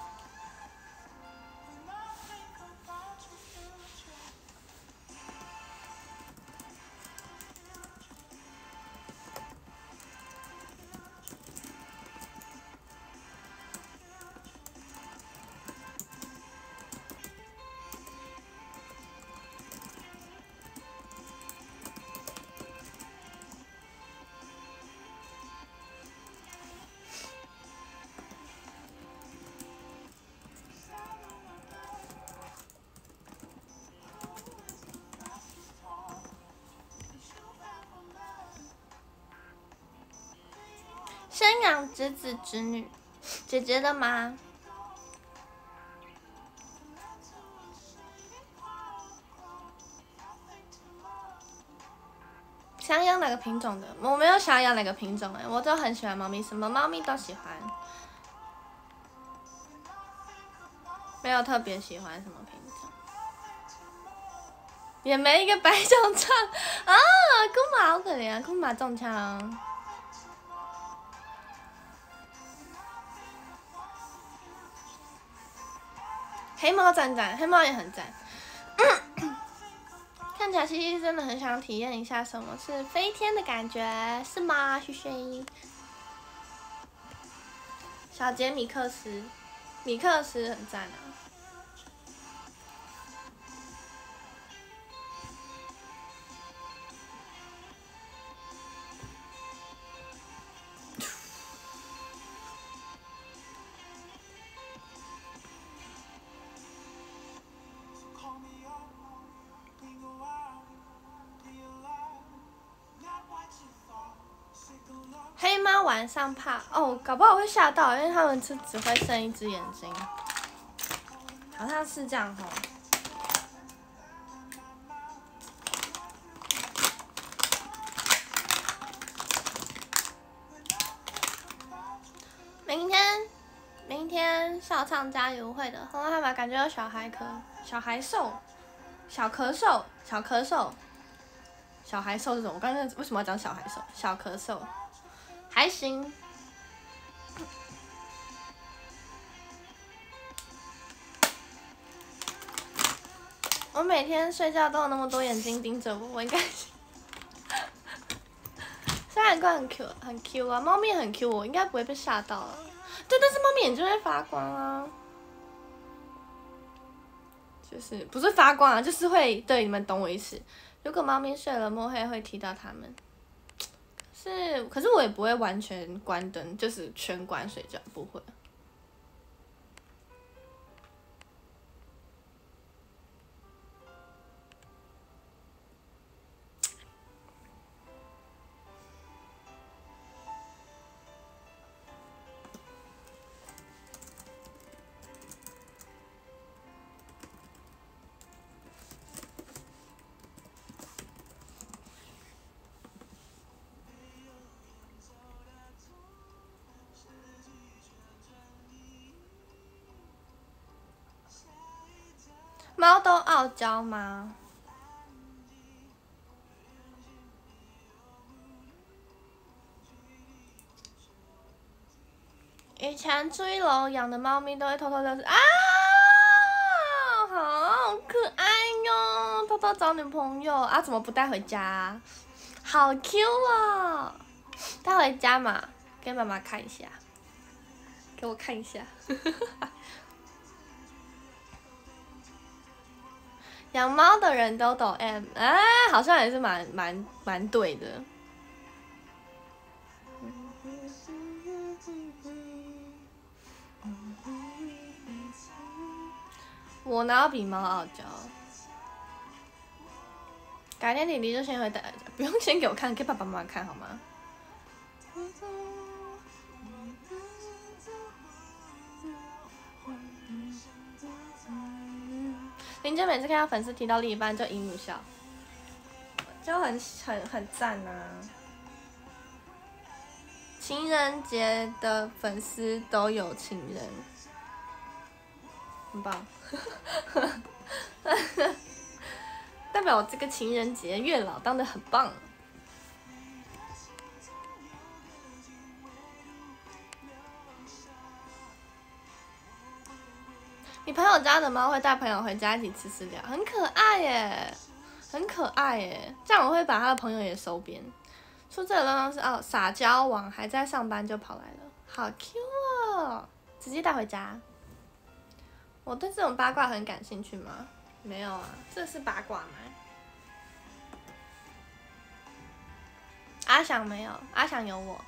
生养侄子侄女，姐姐的吗？想养哪个品种的？我没有想养哪个品种哎、欸，我就很喜欢猫咪，什么猫咪都喜欢，没有特别喜欢什么品种，也没一个白中枪啊！姑妈好可怜啊，姑妈中枪。黑猫赞赞，黑猫也很赞。看起来西西真的很想体验一下什么是飞天的感觉，是吗？嘘嘘。小杰米克斯，米克斯很赞啊。黑猫晚上怕哦，搞不好会吓到，因为他们是只会剩一只眼睛，好像是这样哦。明天，明天校唱加油会的，红海吧，感觉有小孩咳，小孩瘦，小咳嗽，小咳嗽，小孩瘦这种，我刚才为什么要讲小孩瘦？小咳嗽。还行，我每天睡觉都有那么多眼睛盯着我，我应该虽然怪很 Q 很 Q 啊，猫咪很 Q， 我应该不会被吓到啊。对，但是猫咪眼睛会发光啊，就是不是发光啊，就是会，对，你们懂我意思。如果猫咪睡了，摸黑会踢到它们。是，可是我也不会完全关灯，就是全关睡觉，不会。猫都傲娇吗？以前住一楼养的猫咪都会偷偷就是啊，好可爱哟，偷偷找女朋友啊，怎么不带回家啊？好 Q 哦，带回家嘛，给妈妈看一下，给我看一下。养猫的人都懂 M， 哎，好像也是蛮蛮蛮对的。我哪有比猫傲娇？改天弟弟就先回带，不用先给我看，给爸爸妈妈看好吗？ 林娟每次看到粉丝提到另一半就姨母笑，就很很很赞啊！情人节的粉丝都有情人，很棒，代表我这个情人节月老当得很棒。你朋友家的猫会带朋友回家一起吃饲料，很可爱耶，很可爱耶。这样我会把他的朋友也收编。说这个刚刚是哦，撒娇王还在上班就跑来了，好 Q 哦，直接带回家。我对这种八卦很感兴趣吗？没有啊，这是八卦吗？阿翔没有，阿翔有我。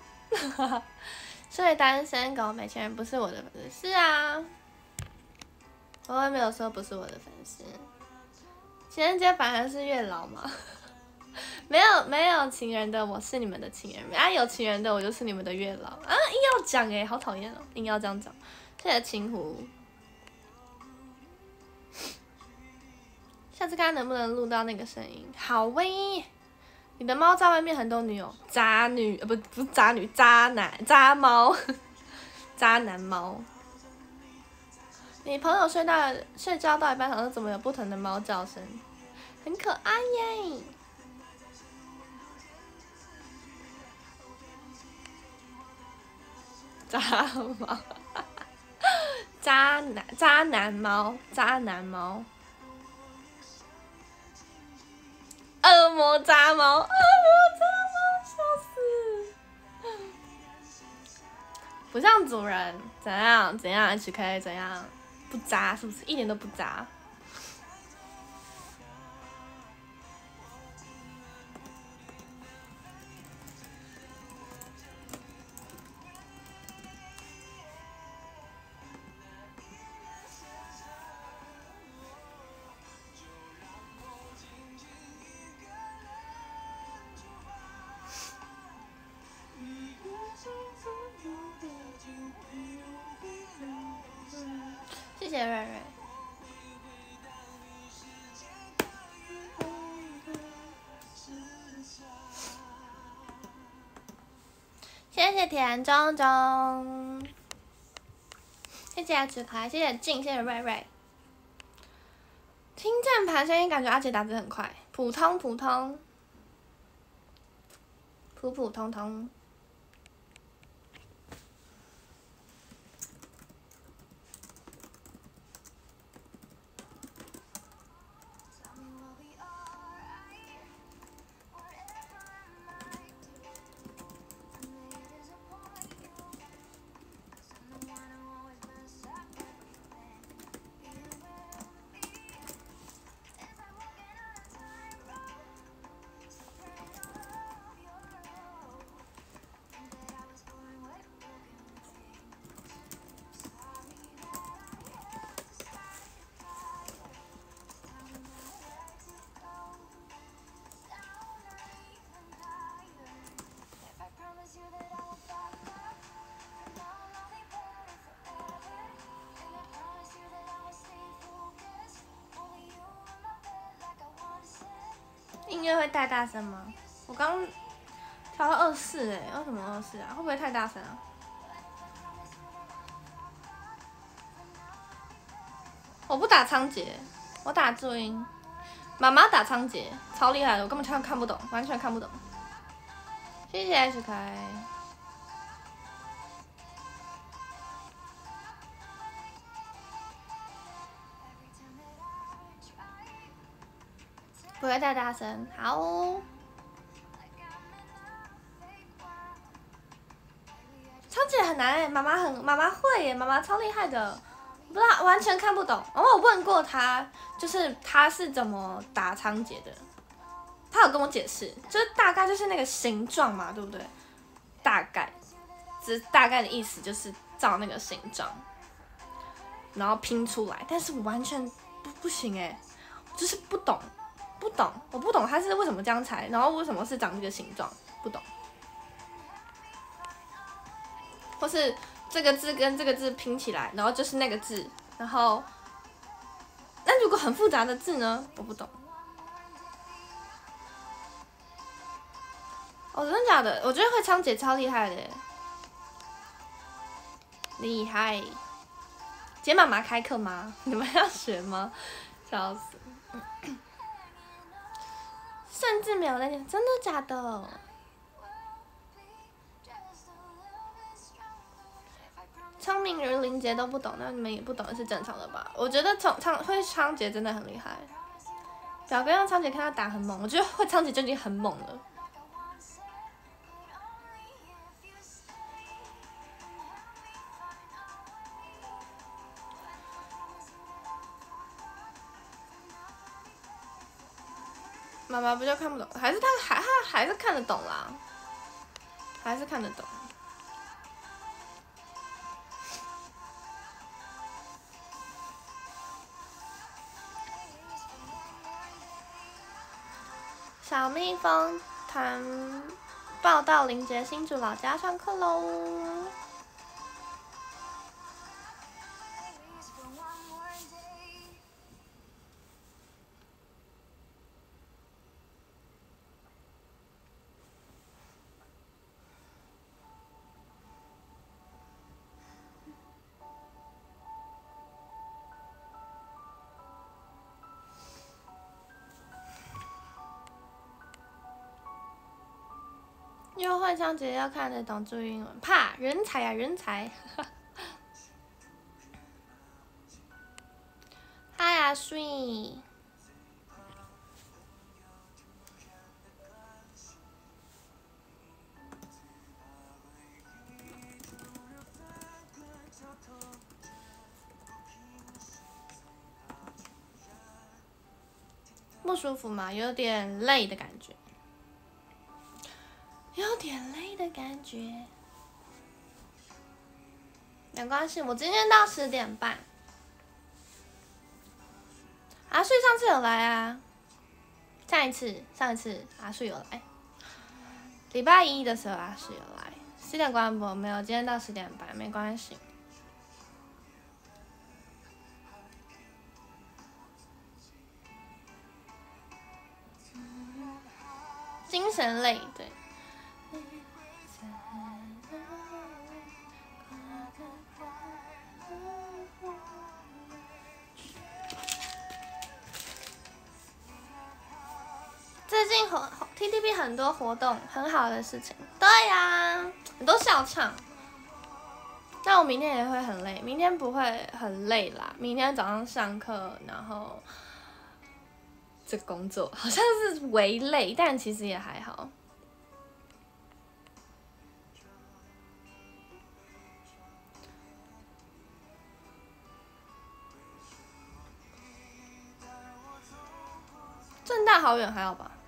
所以单身狗没钱人不是我的粉丝，是啊。我也没有说不是我的粉丝，情人节反而是月老嘛，没有没有情人的我是你们的情人，啊有情人的我就是你们的月老啊，硬要讲哎，好讨厌哦，硬要这样讲。谢谢青湖，下次看能不能录到那个声音。好喂，你的猫在外面很多女友，渣女呃不不是渣女，渣男渣猫，渣男猫。你朋友睡到睡觉到一半，好像怎么有不同的猫叫声，很可爱耶！渣猫，渣男渣男猫，渣男猫，恶魔渣猫，恶魔渣猫，笑死！不像主人，怎样怎样 ？H K 怎样？不渣是不是？一点都不渣。谢谢瑞瑞。谢谢田中中，谢谢阿志凯，谢谢静，谢谢瑞瑞。听键盘声音，感觉阿杰打字很快，普通普通，普普通通。音乐会太大声吗？我刚调到二四哎，为什么二四啊？会不会太大声啊？我不打仓颉，我打注音。妈妈打仓颉，超厉害的，我根本看看不懂，完全看不懂。谢谢 H K。不会太大声，好哦。仓颉很难哎，妈妈很妈妈会耶，妈妈超厉害的，不知道完全看不懂。然后我问过他，就是他是怎么打仓颉的，他有跟我解释，就是大概就是那个形状嘛，对不对？大概，只大概的意思就是照那个形状，然后拼出来。但是我完全不不行哎，就是不懂。不懂，我不懂它是为什么这样裁，然后为什么是长这个形状，不懂。或是这个字跟这个字拼起来，然后就是那个字，然后那如果很很复杂的字呢？我不懂。哦，真的假的？我觉得慧昌姐超厉害的耶，厉害！姐妈妈开课吗？你们要学吗？笑死！甚至没有那件，真的假的？昌明人林杰都不懂，那你们也不懂是正常的吧？我觉得昌昌会昌杰真的很厉害。表哥让昌杰看他打很猛，我觉得会昌杰就已经很猛了。妈妈不就看不懂，还是他还他还是看得懂啦，还是看得懂。小蜜蜂团报到林杰新竹老家上课喽。又会唱节要看得懂注英文，怕人才啊人才！嗨啊，Sweet。不舒服吗？有点累的感觉。有点累的感觉，没关系，我今天到十点半。阿睡上次有来啊，上一次上一次阿睡有来，礼拜一的时候阿睡有来，十点关播没有，今天到十点半没关系。精神累，对。最近活 T T P 很多活动，很好的事情。对呀、啊，很多笑场。那我明天也会很累，明天不会很累啦。明天早上上课，然后这工作好像是微累，但其实也还好。正大好远，还好吧？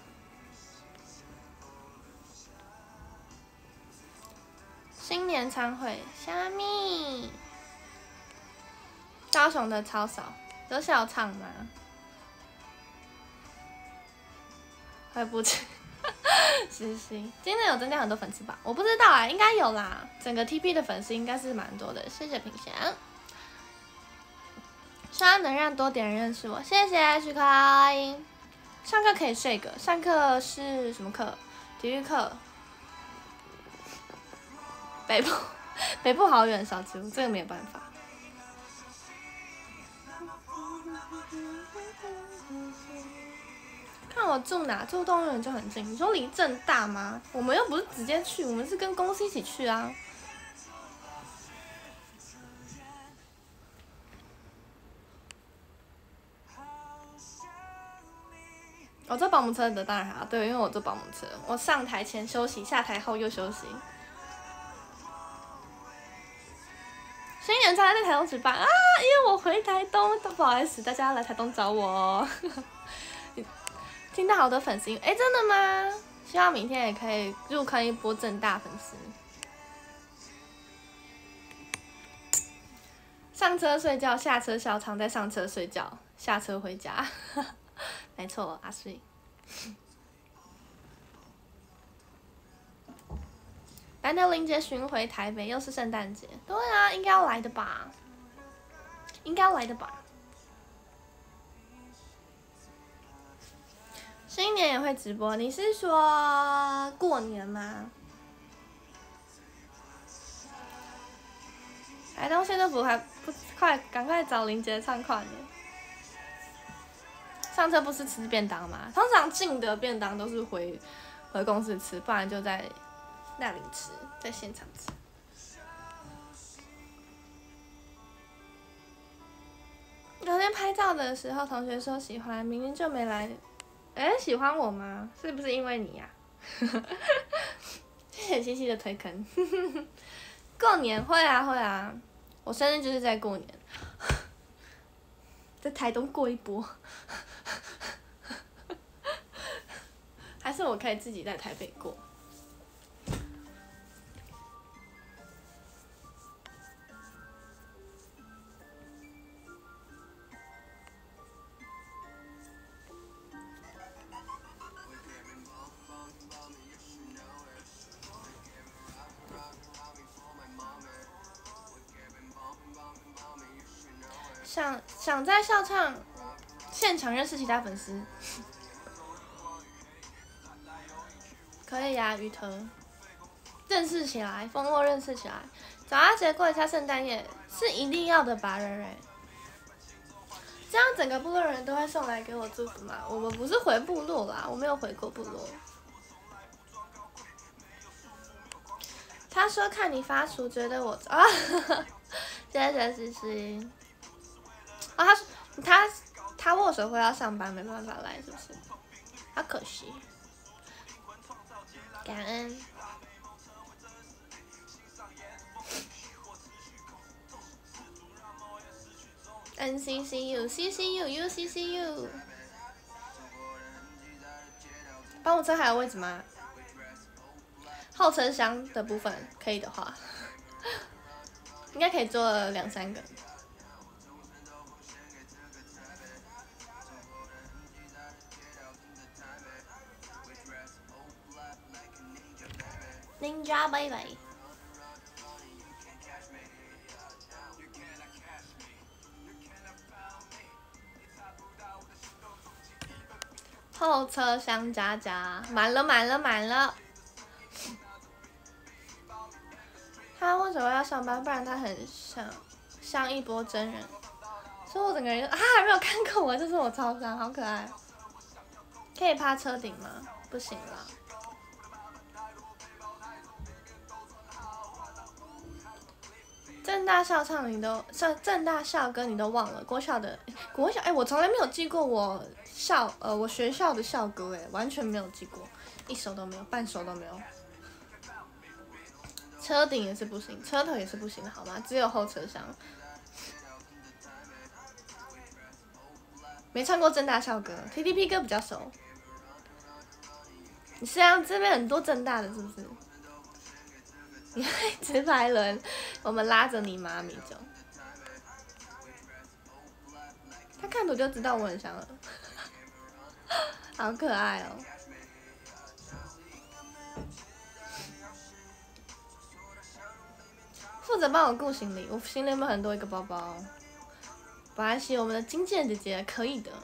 新年餐会，虾米。高雄的超少，有小场吗？会不起，实习。今天有增加很多粉丝吧？我不知道啊，应该有啦。整个 T P 的粉丝应该是蛮多的，谢谢品祥。希望能让多点人认识我，谢谢许开。上课可以睡个，上课是什么课？体育课。北部，北部好远，小猪，这个没有办法。看我住哪，住动物园就很近。你说离正大吗？我们又不是直接去，我们是跟公司一起去啊。我坐保姆车的当然好，对，因为我坐保姆车，我上台前休息，下台后又休息。新年才在台东值班啊，因为我回台东，不好意思，大家来台东找我哦。听到好多粉丝，哎，真的吗？希望明天也可以入坑一波正大粉丝。上车睡觉，下车小场，再上车睡觉，下车回家。没错，阿睡。难得林杰巡回台北，又是圣诞节，对啊，应该要来的吧？应该要来的吧？ 年也会直播，你是说过年吗？台东县政府还不快，赶快找林杰唱跨年。上车不是吃便当吗？通常进的便当都是回回公司吃，不然就在那里吃，在现场吃。昨天拍照的时候，同学说喜欢，明明就没来。哎、欸，喜欢我吗？是不是因为你呀、啊？谢谢西西的推坑。过年会啊会啊，我生日就是在过年，在台东过一波。还是我可以自己在台北过。想想在校唱现场认识其他粉丝，可以呀、啊，鱼头，认识起来，蜂窝认识起来，找阿杰过一下圣诞夜是一定要的吧，蕊蕊。这样整个部落人都会送来给我祝福吗？我们不是回部落啦，我没有回过部落。他说看你发图，觉得我啊，谢谢西西。啊、哦，他他他握手会要上班，没办法来，是不是？好可惜。感恩。N C C U C C U U C C U。保姆车还有位置吗？后车厢的部分可以的话，应该可以坐两三个。Ninja baby。后车厢加加，满了满了满了。他为什么要上班？不然他很像像一波真人。所以我整个人啊，还没有看过我，就是我超商，好可爱。可以趴车顶吗？不行啦。正大校唱你都正正大校歌你都忘了，国小的国小哎、欸，我从来没有记过我校呃我学校的校歌哎、欸，完全没有记过，一首都没有，半首都没有。车顶也是不行，车头也是不行的好吗？只有后车厢。没唱过正大校歌 ，T T P 歌比较熟。你是让这边很多正大的是不是？你会直排轮，我们拉着你妈咪走。他看图就知道我很像了，好可爱哦。负责帮我顾行李，我行李有没有很多一个包包？没关系，我们的经纪人姐姐可以的，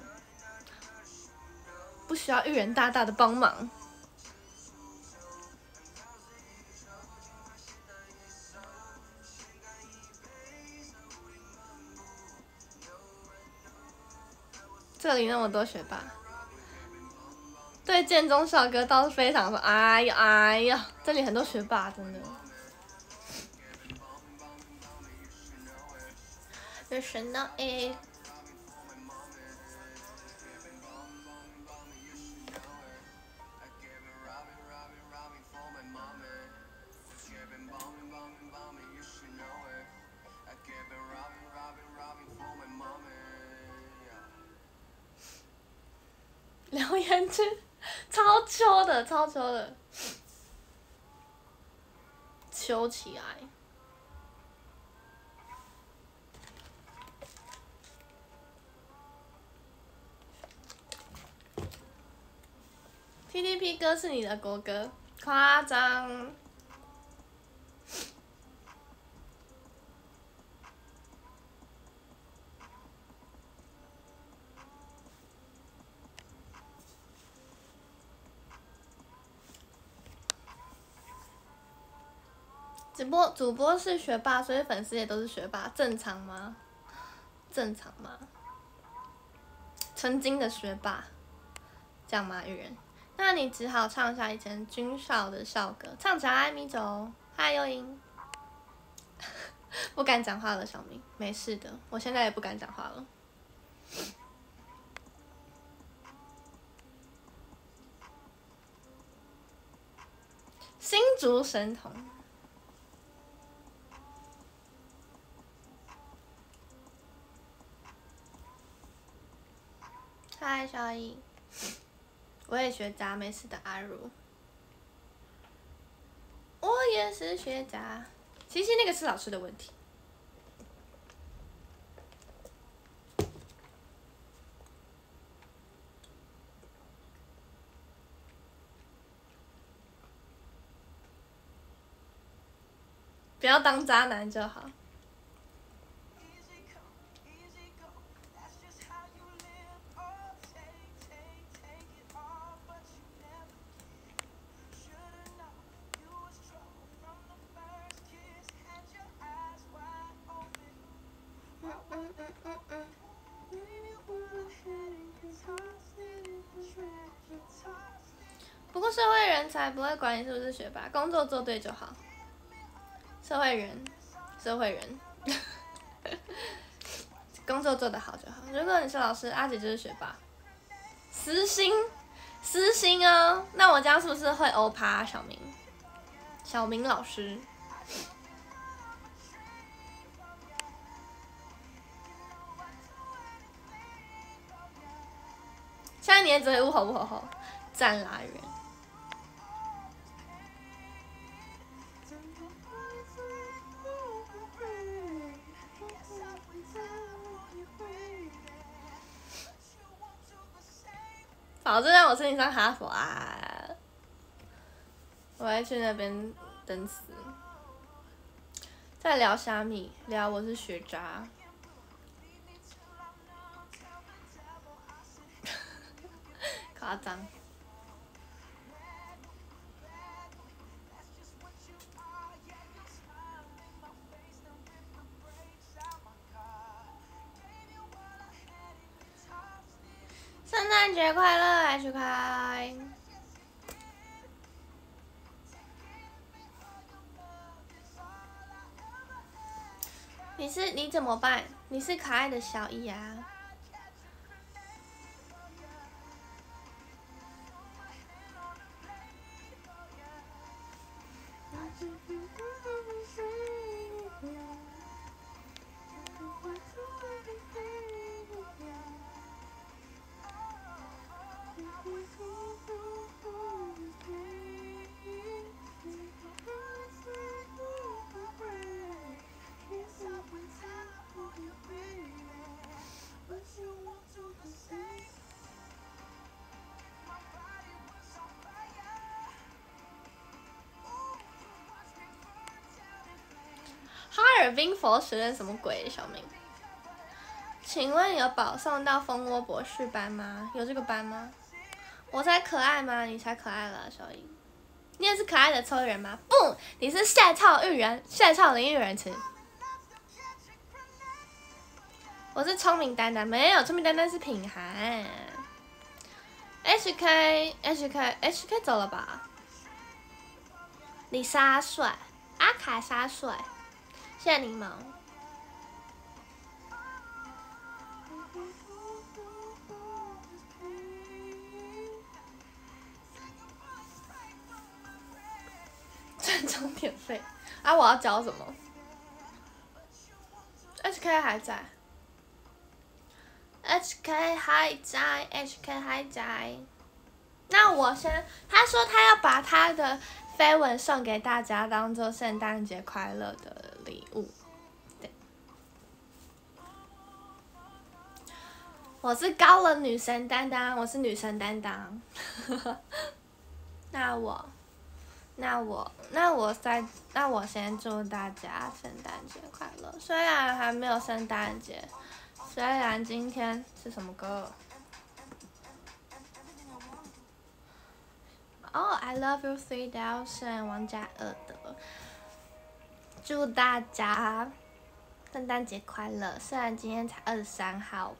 不需要玉人大大的帮忙。这里那么多学霸，对建中校歌倒是非常说，哎呀哎呀，这里很多学霸真的。有神呢哎。留言区超秋的，超秋的，秋起来。T T P 歌是你的国歌，夸张。 直播主播是学霸，所以粉丝也都是学霸，正常吗？正常吗？曾经的学霸，这样吗？玉人，那你只好唱一下以前军校的校歌，唱起来，咪走，嗨，幽莹。不敢讲话了，小明，没事的，我现在也不敢讲话了。新竹神童，嗨，小颖，我也学渣，没事的，阿如，我也是学渣。其实那个是老师的问题。不要当渣男就好。不过社会人才不会管你是不是学霸，工作做对就好。社会人，社会人，工作做得好就好。如果你是老师，阿姐就是学霸。私心，私心哦。那我这样是不是会欧趴小明？小明老师。现在你也只会呜吼呜吼吼，赞拉人。保证让我申请上哈佛啊！我会去那边等死。再聊虾米，聊我是学渣。夸张。圣诞节快乐，H K。你是你怎么办？你是可爱的小易啊。哈尔滨佛学院什么鬼？小明，请问有保送到蜂窝博士班吗？有这个班吗？我才可爱吗？你才可爱了，小英。你也是可爱的抽人吗？不，你是下操育人，下操林育人词。我是聪明丹丹，没有聪明丹丹是品涵。H K H K H K 走了吧？李莎帅，阿凯莎帅，谢谢柠檬。赚充电费啊！我要交什么 ？H K 还在 ，H K 还在 ，H K 还在。那我先，他说他要把他的绯闻送给大家，当做圣诞节快乐的礼物。对，我是高冷女神担当，我是女神担当。那我。那我那我在那我先祝大家圣诞节快乐。虽然还没有圣诞节，虽然今天是什么歌？哦、oh, ，I love you three thousand 王嘉尔的。 祝大家圣诞节快乐！虽然今天才二十三号，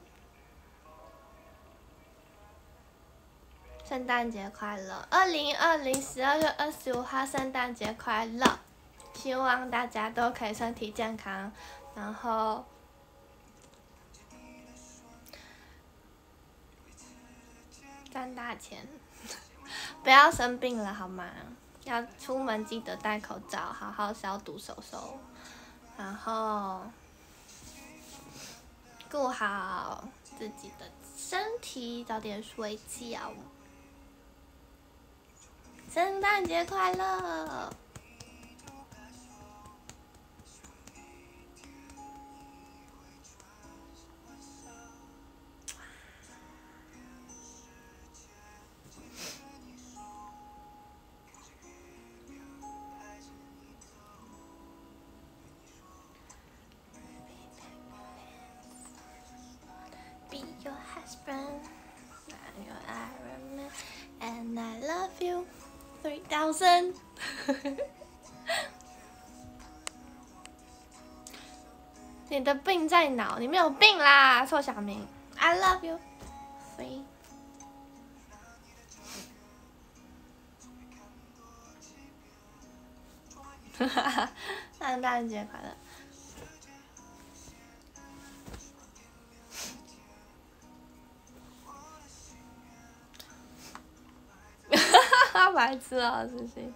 圣诞节快乐！二零二零十二月二十五号圣诞节快乐！希望大家都可以身体健康，然后赚大钱，不要生病了好吗？要出门记得戴口罩，好好消毒手手，然后顾好自己的身体，早点睡觉。圣诞节快乐！Your husband, I'm your Iron Man, and I love you three thousand 你的病在脑，你没有病啦，臭小明。I love you three。哈哈哈，圣诞节快乐！白痴啊，是谁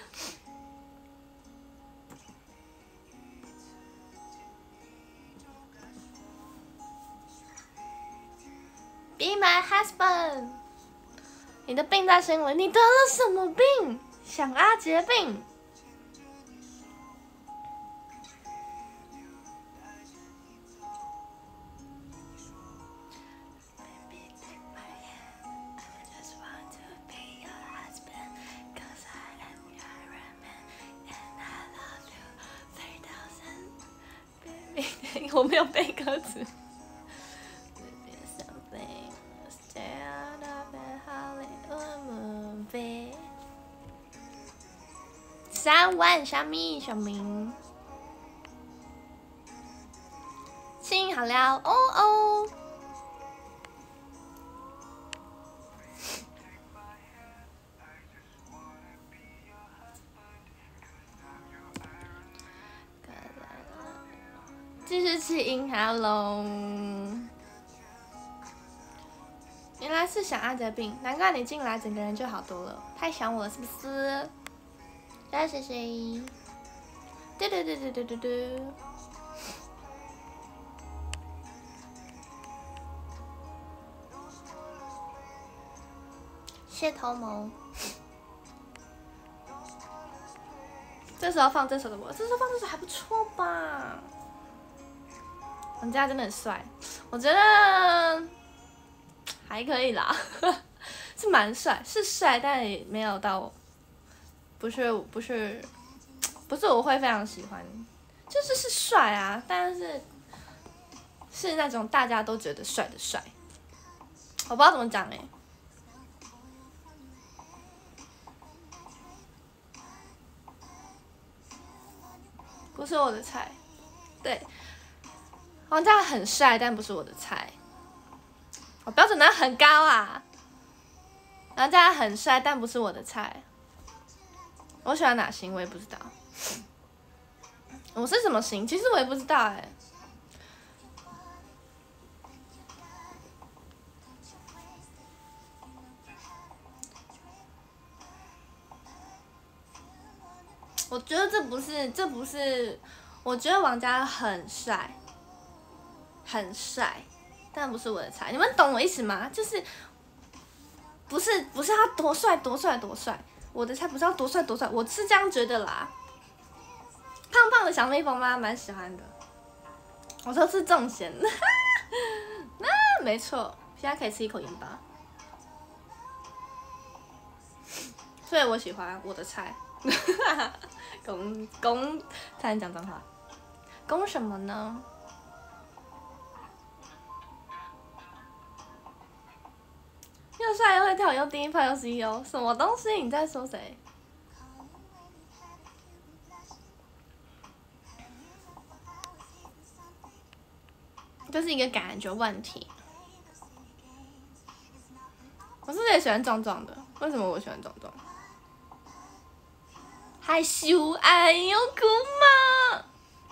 ？Be my husband。你的病在心里，你得了什么病？想阿杰病。我没有背歌词。三万小米小明，亲好了哦哦。继续起音 ，Hello。原来是想阿杰病，难怪你进来整个人就好多了，太想我了是不是？谢谢谁？嘟嘟嘟嘟嘟嘟嘟。谢头毛。这时候放这首的我，这时候放这首还不错吧？王嘉真的很帅，我觉得还可以啦，是蛮帅，是帅，但也没有到，不是不是不是我会非常喜欢，就是是帅啊，但是是那种大家都觉得帅的帅，我不知道怎么讲哎、欸。不是我的菜，对，王嘉很帅，但不是我的菜。我标准男很高啊，王嘉很帅，但不是我的菜。我喜欢哪型我也不知道，我是什么型其实我也不知道哎、欸。我觉得这不是，这不是，我觉得王嘉很帅，很帅，但不是我的菜。你们懂我意思吗？就是不是不是他多帅多帅多帅，我的菜不是要多帅多帅，我是这样觉得啦。胖胖的小蜜蜂妈蛮喜欢的，我说是重咸，那没错，现在可以吃一口盐巴，所以我喜欢我的菜。公公，差点讲脏话，公什么呢？又帅又会跳又第一炮又 C E O， 什么东西？你在说谁？ 这是一个感觉问题。我是不是也喜欢壮壮的？为什么我喜欢壮壮？害羞，哎呦，哭嘛！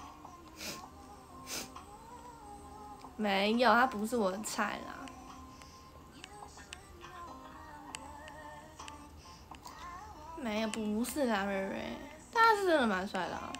没有，他不是我的菜啦。没有，不是啦，瑞瑞，他是真的蛮帅的啊。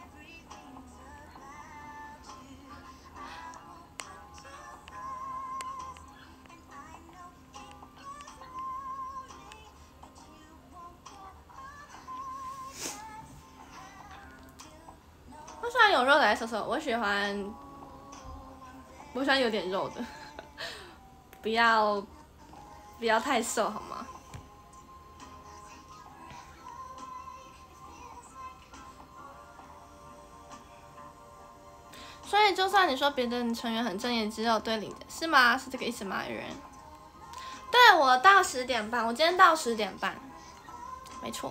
我喜欢有肉的来瘦瘦，我喜欢，我喜欢有点肉的，不要不要太瘦好吗？所以就算你说别的成员很正义，只有对领的是吗？是这个意思吗？有人？对，我到十点半，我今天到十点半，没错。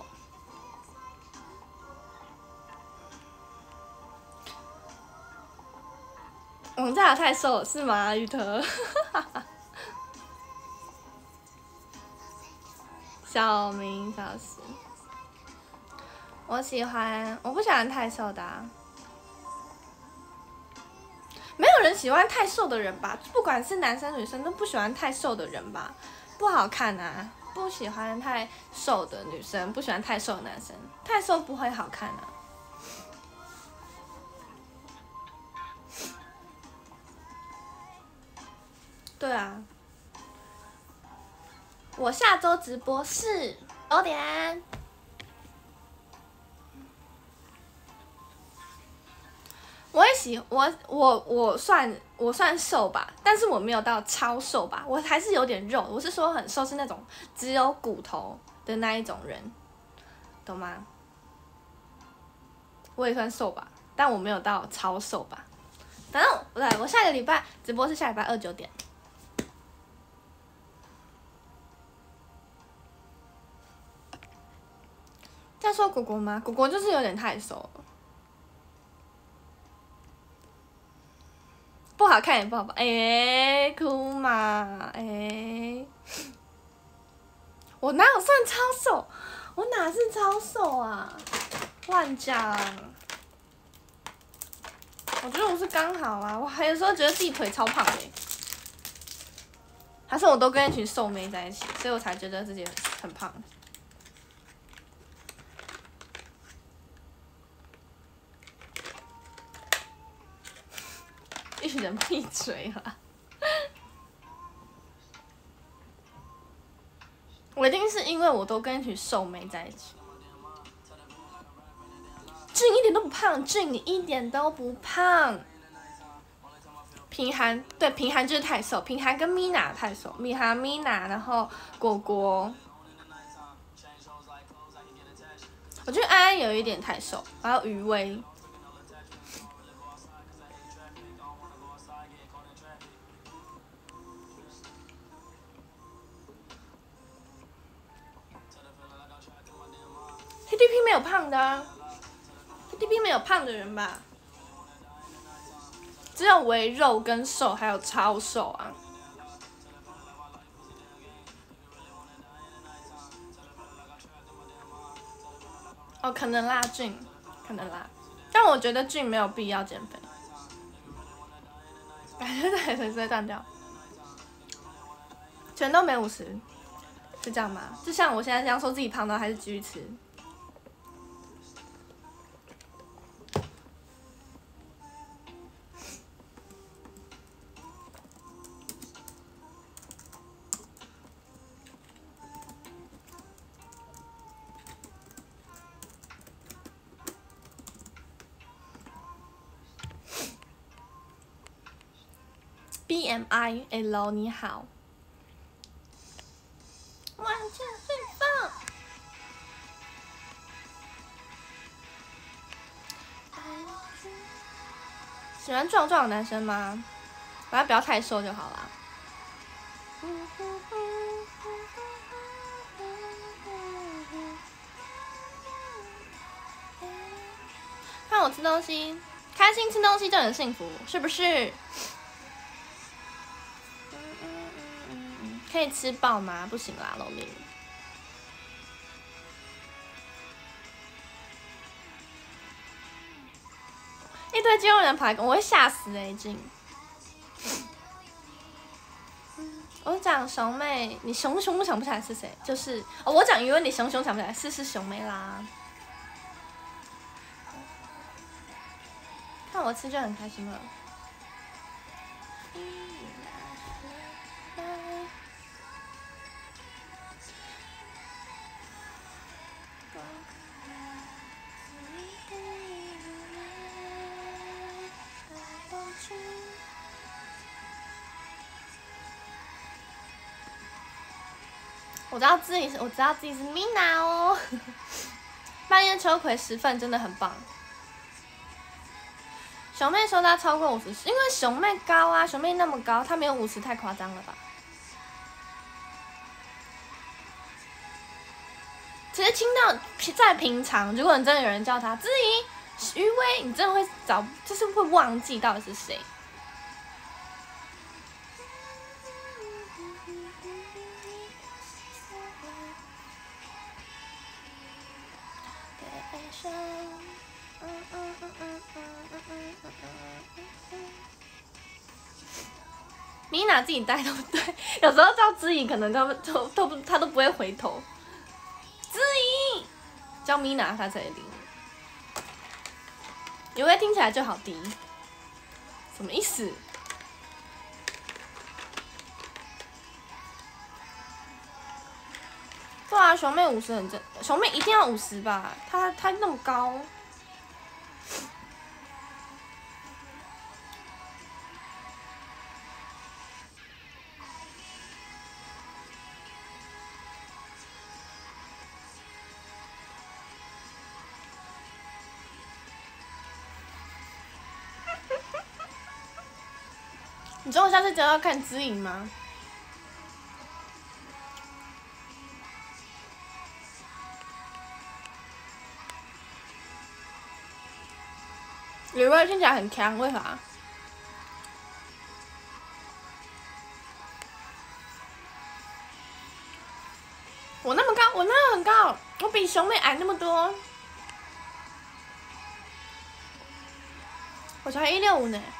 王炸太瘦了是吗？雨特，小明小时，我喜欢，我不喜欢太瘦的、啊。没有人喜欢太瘦的人吧？不管是男生女生都不喜欢太瘦的人吧？不好看啊！不喜欢太瘦的女生，不喜欢太瘦的男生，太瘦不会好看啊。对啊，我下周直播是九点。我也喜我我我算我算瘦吧，但是我没有到超瘦吧，我还是有点肉。我是说很瘦，是那种只有骨头的那一种人，懂吗？我也算瘦吧，但我没有到超瘦吧。反正对，我下个礼拜直播是下礼拜二九点。在说果果吗？果果就是有点太瘦了。不好看也不好吧？哎、欸，哭嘛？哎、欸，我哪有算超瘦？我哪是超瘦啊？乱讲！我觉得我是刚好啊，我还有时候觉得自己腿超胖的、欸，还是我都跟一群瘦妹在一起，所以我才觉得自己很胖。一人闭嘴啦！我一定是因为我都跟一群瘦妹在一起。俊一点都不胖，俊你一点都不胖。平涵对平涵就是太瘦，平涵跟 Mina 太瘦，米涵 Mina， 然后果果，我觉得安安有一点太瘦，还有余威。T D P 没有胖的、啊、，T D P 没有胖的人吧？只有微肉跟瘦，还有超瘦啊！哦，可能啦，俊，可能啦，但我觉得俊没有必要减肥，感觉腿随时会断掉。全都没五十，是这样吗？就像我现在这样说自己胖的，还是继续吃。B M I L 你好，完全释放。喜欢壮壮的男生吗？反正不要太瘦就好了。看我吃东西，开心吃东西就很幸福，是不是？ 可以吃爆吗？不行啦，龙明。一堆肌肉人跑来跟我会吓死哎、欸，静。我讲熊妹，你熊熊想不起来是谁？就是哦，我讲因为你熊熊想不起来，是是熊妹啦。看我吃就很开心了。我知道自己是，我知道自己是 Mina 哦。半夜秋葵十份真的很棒。熊妹说她超过五十，因为熊妹高啊，熊妹那么高，她没有五十太夸张了吧？其实听到在平常，如果你真的有人叫她知怡、余威，你真的会找，就是会忘记到底是谁。米娜自己带都不对，有时候叫知怡，可能都都都不，他都不会回头。知怡叫米娜，他才灵。有位听起来就好低，什么意思？对啊，熊妹五十很正，熊妹一定要五十吧？她她那么高。你知道我下次真的要看知影吗？有位听起来很强，为啥？我那么高，我那很高，我比熊妹矮那么多，我才一六五呢。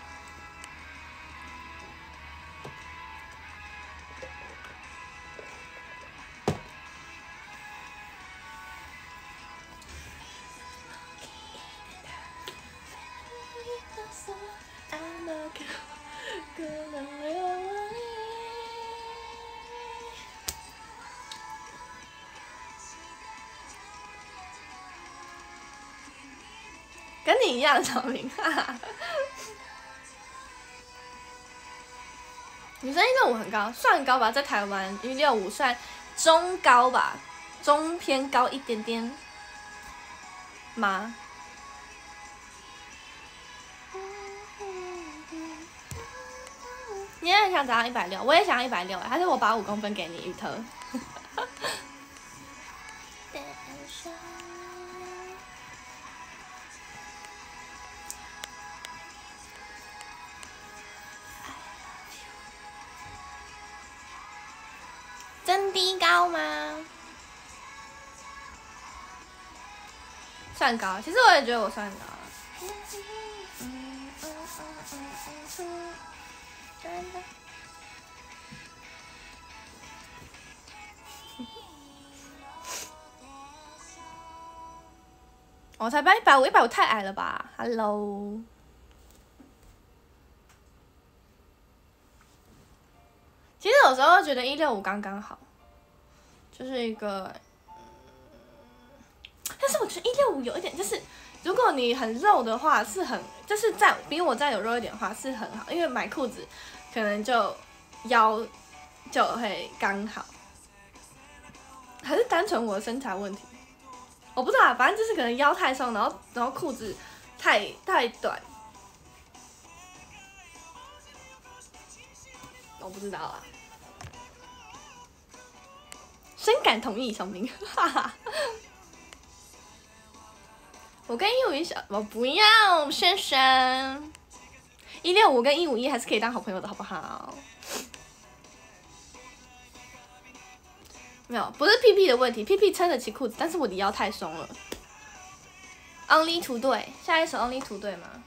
跟你一样，小明，哈哈。女生一六五很高，算高吧，在台湾一六五算中高吧，中偏高一点点吗？你也很想长到一百六，我也想要一百六，还是我把五公分给你，雨特。真低高吗？算高，其实我也觉得我算高了。我才搬一百五，一百五太矮了吧 ？Hello。其实有时候觉得一六五刚刚好，就是一个，但是我觉得一六五有一点就是，如果你很肉的话是很，就是再比我再有肉一点的话是很好，因为买裤子可能就腰就会刚好，还是单纯我的身材问题，我不知道，反正就是可能腰太瘦，然后然后裤子太太短，我不知道啊。深感同意，小明，哈哈。我跟一五一小，我不要，轩轩。一六五跟一五一还是可以当好朋友的，好不好？ 没有，不是屁屁的问题，屁屁撑得起裤子，但是我的腰太松了。Only 图对，下一首 Only 图对吗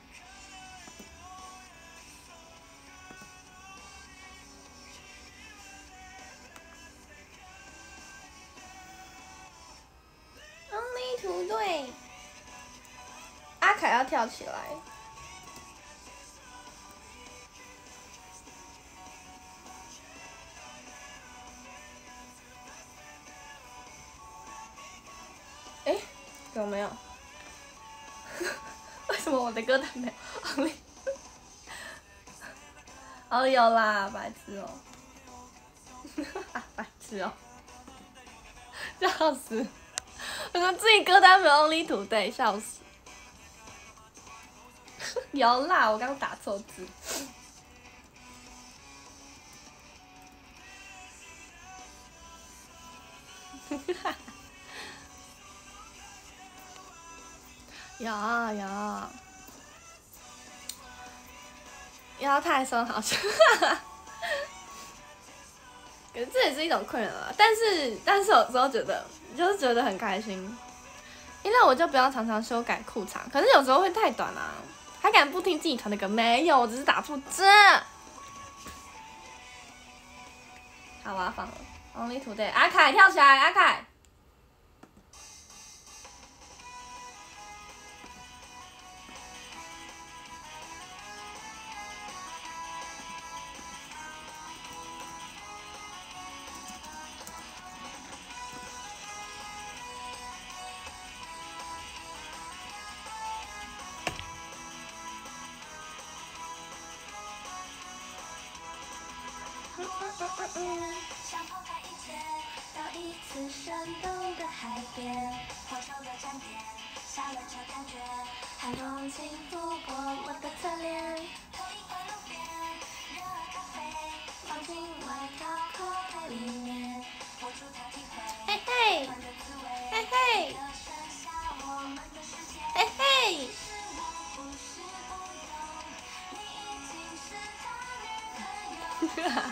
？Only 图对，阿凯要跳起来。哎，有没有？为什么我的歌单没有 Only？ 哦，有啦，白痴哦、喔，白痴哦、喔，笑死！我说自己歌单没有 Only 图对，笑死。有啦，我刚打错字。有有，腰太松好像，可是这也是一种困扰啊。但是但是有时候觉得就是觉得很开心，因为我就不要常常修改裤长，可是有时候会太短啊。还敢不听自己团的歌？没有，我只是打错字。好，我要放了。Only Today， 阿凯跳起来，阿凯。 想抛开一切，到一次生动的海边，火烧的站点，下了车感觉，寒风轻拂过我的侧脸，投影在路边，热咖啡放进外套口袋里面，握住它体会， 嘿嘿，嘿嘿，嘿嘿。哈哈。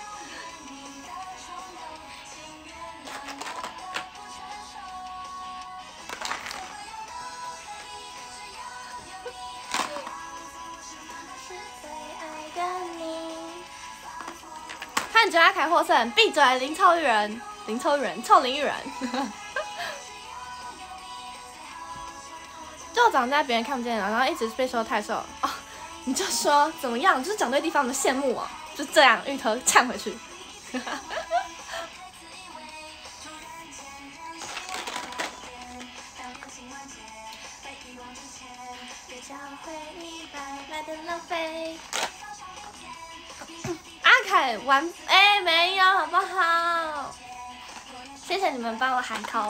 看着阿凯获胜，闭嘴！林超玉人，林超玉人，臭林玉人。就长在别人看不见的，然后一直被说太瘦哦。你就说怎么样？就是长对地方的羡慕哦，就这样，芋头呛回去。阿凯玩哎、欸、没有好不好？谢谢你们帮我喊扣。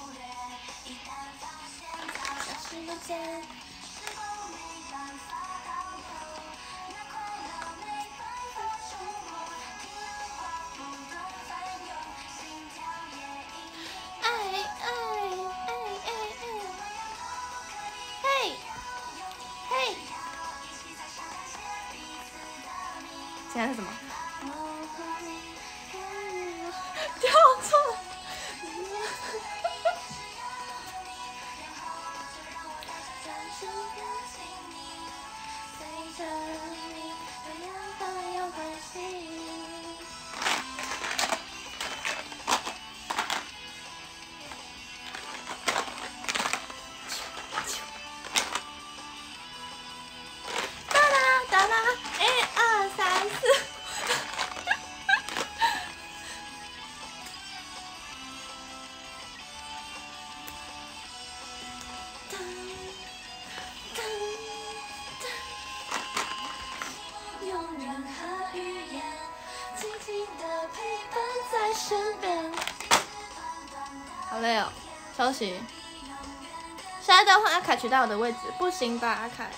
哎哎哎哎哎！嘿，嘿，现在是什么？跳错。哒啦哒啦，一二三四。用任何语言，静静地陪伴在身边。好累哦，休息。下一段换阿凯取代我的位置，不行吧，阿凯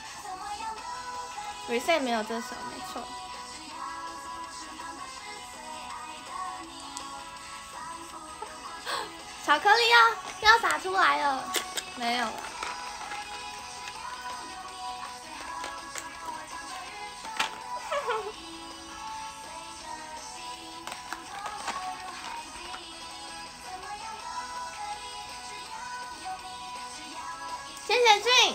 ？Reset 没有这首，没错。巧克力要要洒出来了，没有了。 谢谢俊。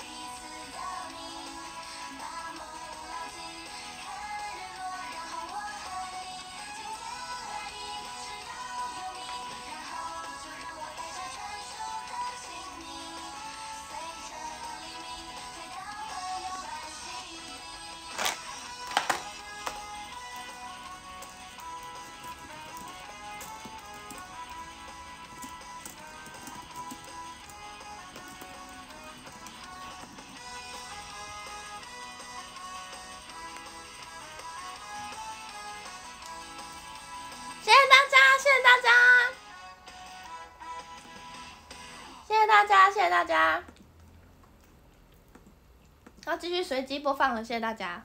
谢谢大家，谢谢大家，谢谢大家，谢谢大家。然后继续随机播放了，谢谢大家。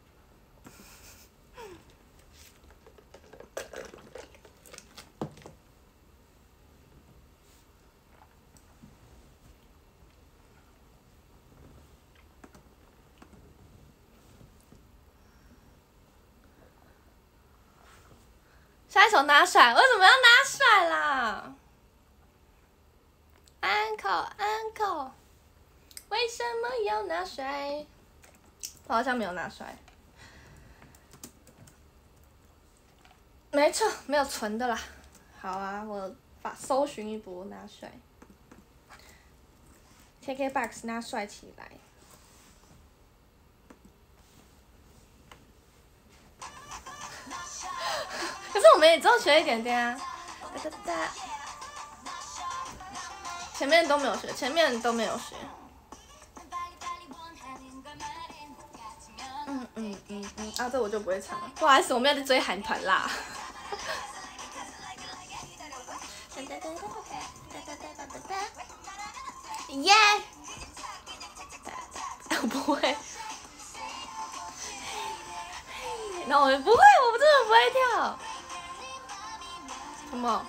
下一首拿甩，为什么要拿甩啦 ？Uncle Uncle， 为什么要拿甩？我好像没有拿甩。没错，没有存的啦。好啊，我把搜寻一波拿甩 ，K K B O X 拿甩起来。可是我们也只有学一点点啊，哒哒哒，前面都没有学，前面都没有学。嗯嗯嗯嗯，啊，这我就不会唱了，不好意思，我们要去追韩团啦。耶！我不会。然后我不会，我真的不会跳。什么？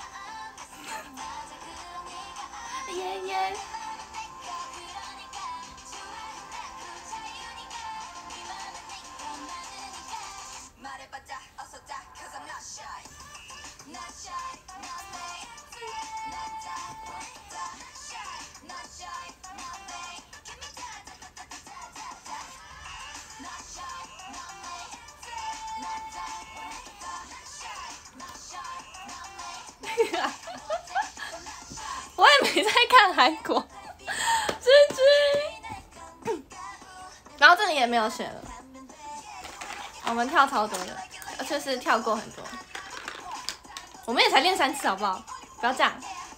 耶耶！我也没在看韩国，居居。然后这里也没有写了，我们跳超多的，而且是跳过很多。我们也才练三次，好不好？不要这样。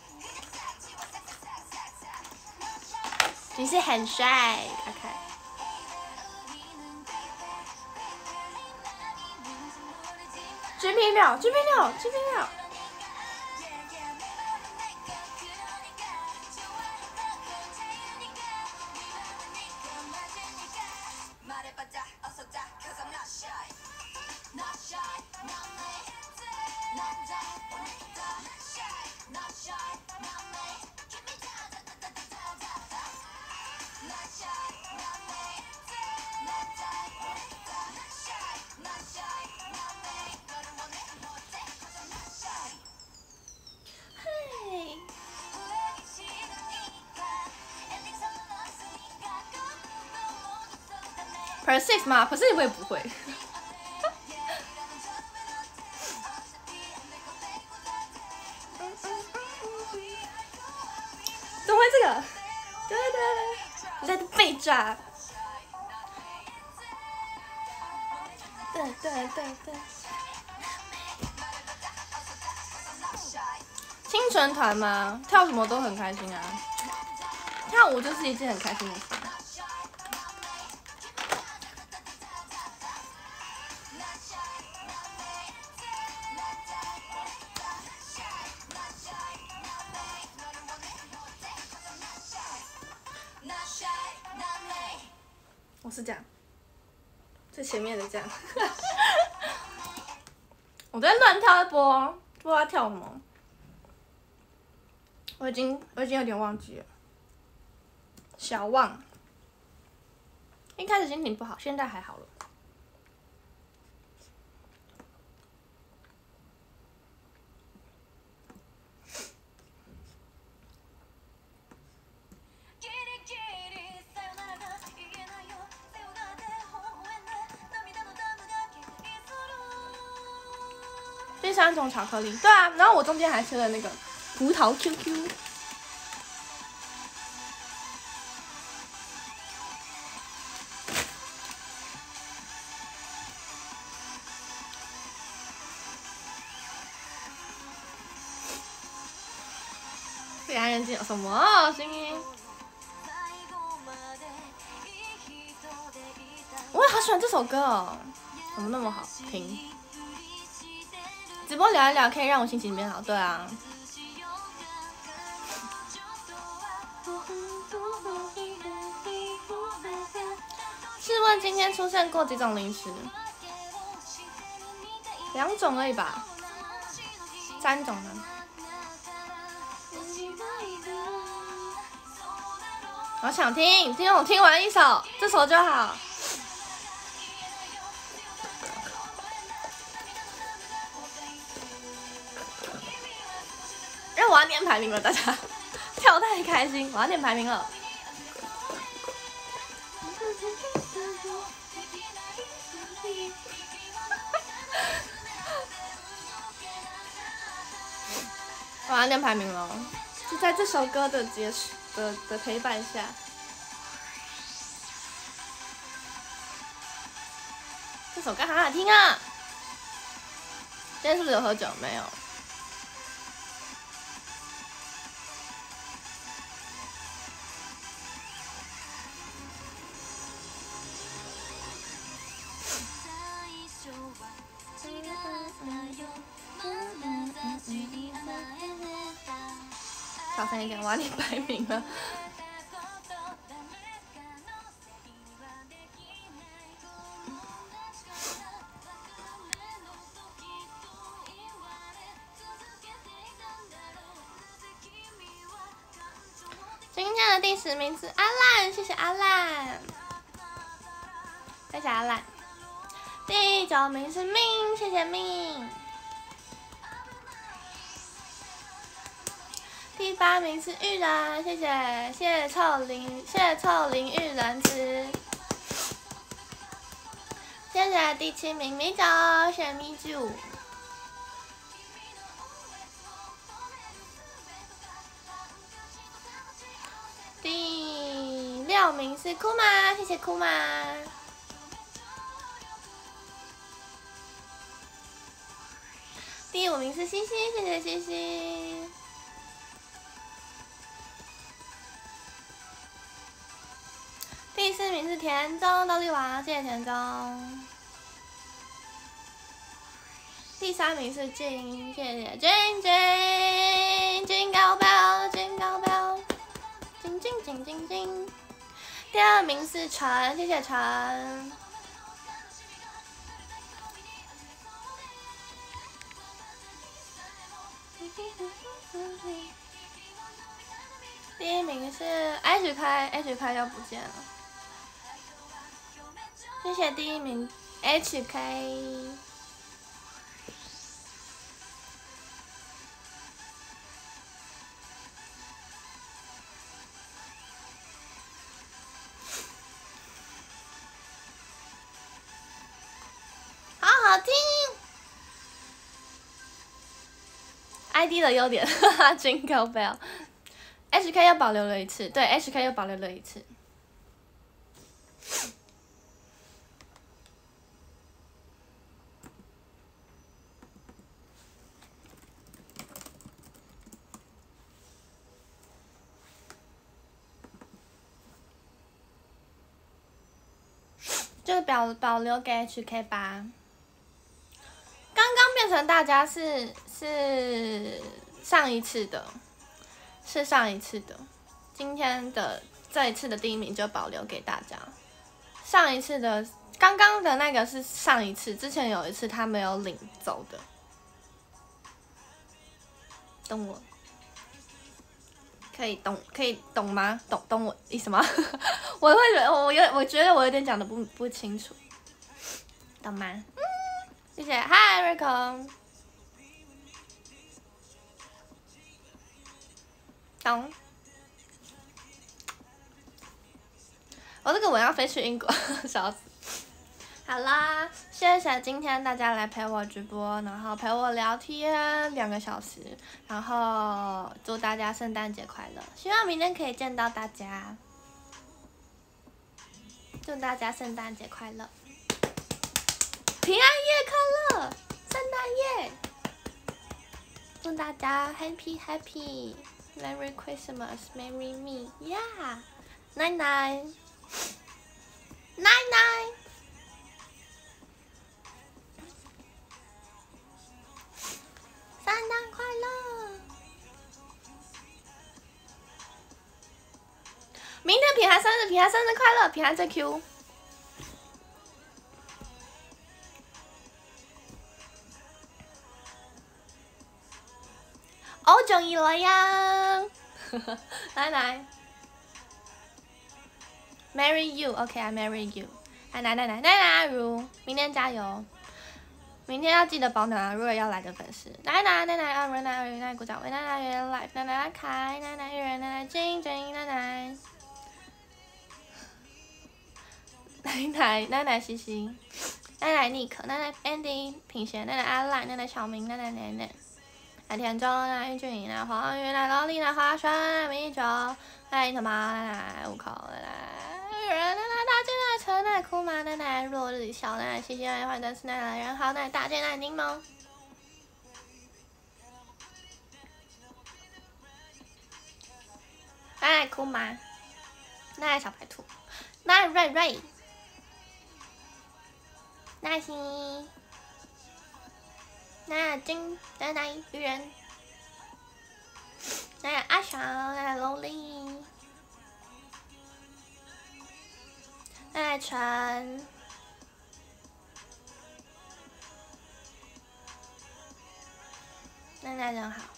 你是很帅，卡卡。G P 六 ，G P 六 ，G P 六。Persist 吗 ？Persist 我也不会。怎么会这个？对对对，你在被炸。对对对对。清纯团吗？跳什么都很开心啊，跳舞就是一件很开心的事。我是这样，最前面的这样。我在乱跳一波，不知道跳什么。我已经我已经有点忘记了。小忘。一开始心情不好，现在还好了。 三种巧克力，对啊，然后我中间还吃了那个葡萄 Q Q。对岸人间有什么声音？我也好喜欢这首歌哦，怎么那么好听？直播聊一聊可以让我心情变好，对啊。试问今天出现过几种零食？两种而已吧，三种呢？我想听，听我听完一首，这首就好。因为我要念排名了，大家跳太开心，我要念排名了。我要念排名了，就在这首歌的结束的的陪伴下。这首歌好好听啊！今天是不是有喝酒？没有。小声一点，我要念排名了。今天的第十名是阿烂，谢谢阿烂，谢谢阿烂。第九名是命，谢谢命。第八名是玉然，谢谢谢谢臭灵，谢谢臭灵玉然吃。谢谢第七名米酒，谢谢米酒。第六名是库玛，谢谢库玛。第五名是西西，谢谢西西。第四名是田中豆粒王，谢谢田中。第三名是君，谢谢君君，君高标，君高标，君君君君君。第二名是陈，谢谢陈。第一名是 H K，H K 又不见了。谢谢第一名 H K。好好听。I D 的优点，哈哈 ，Jingle Bell。H K 又保留了一次，对 ，H K 又保留了一次。就保保留给 H K 吧。刚刚变成大家是是上一次的，是上一次的，今天的这一次的第一名就保留给大家。上一次的刚刚的那个是上一次，之前有一次他没有领走的，懂我？可以懂可以懂吗？懂懂我意思吗？我会觉得我有我觉得我有点讲的不不清楚，懂吗？嗯，谢谢，嗨，瑞空，懂。我这个吻要飞去英国，笑死。 好啦，谢谢今天大家来陪我直播，然后陪我聊天两个小时，然后祝大家圣诞节快乐，希望明天可以见到大家，祝大家圣诞节快乐，平安夜快乐，圣诞夜，祝大家 Happy Happy Merry Christmas Merry Me Yeah Night Night Night Night。圣诞快乐！明天平涵生日，平涵生日快乐，平涵最 Q。我中意了呀！来来 ，Marry you，OK，I、okay, marry you。来来来来来来，如明天加油！明天要记得保暖啊！如果要来的粉丝，奶奶奶奶啊，奶奶奶奶鼓掌，为奶奶圆 life， 奶奶开，奶奶圆，奶奶静静，奶奶，奶奶奶奶西西，奶奶 Nick， 奶奶 Andy 品贤，奶奶阿赖，奶奶小明，奶奶奶奶，奶田中，奶奶玉俊，奶奶黄玉，奶奶萝莉，奶奶花生，奶奶米酒，奶奶樱桃妈，奶奶五口，奶奶人，奶奶大金，奶奶陈，奶奶哭妈，奶奶落日笑，奶奶西西，奶奶坏蛋是奶奶人好，奶奶大金，奶奶柠檬。奶奶哭吗？奶奶小白兔，奶奶瑞瑞，奶奶心，奶奶金，奶奶愚人，奶奶阿爽，奶奶萝莉，奶奶陈，奶奶人好。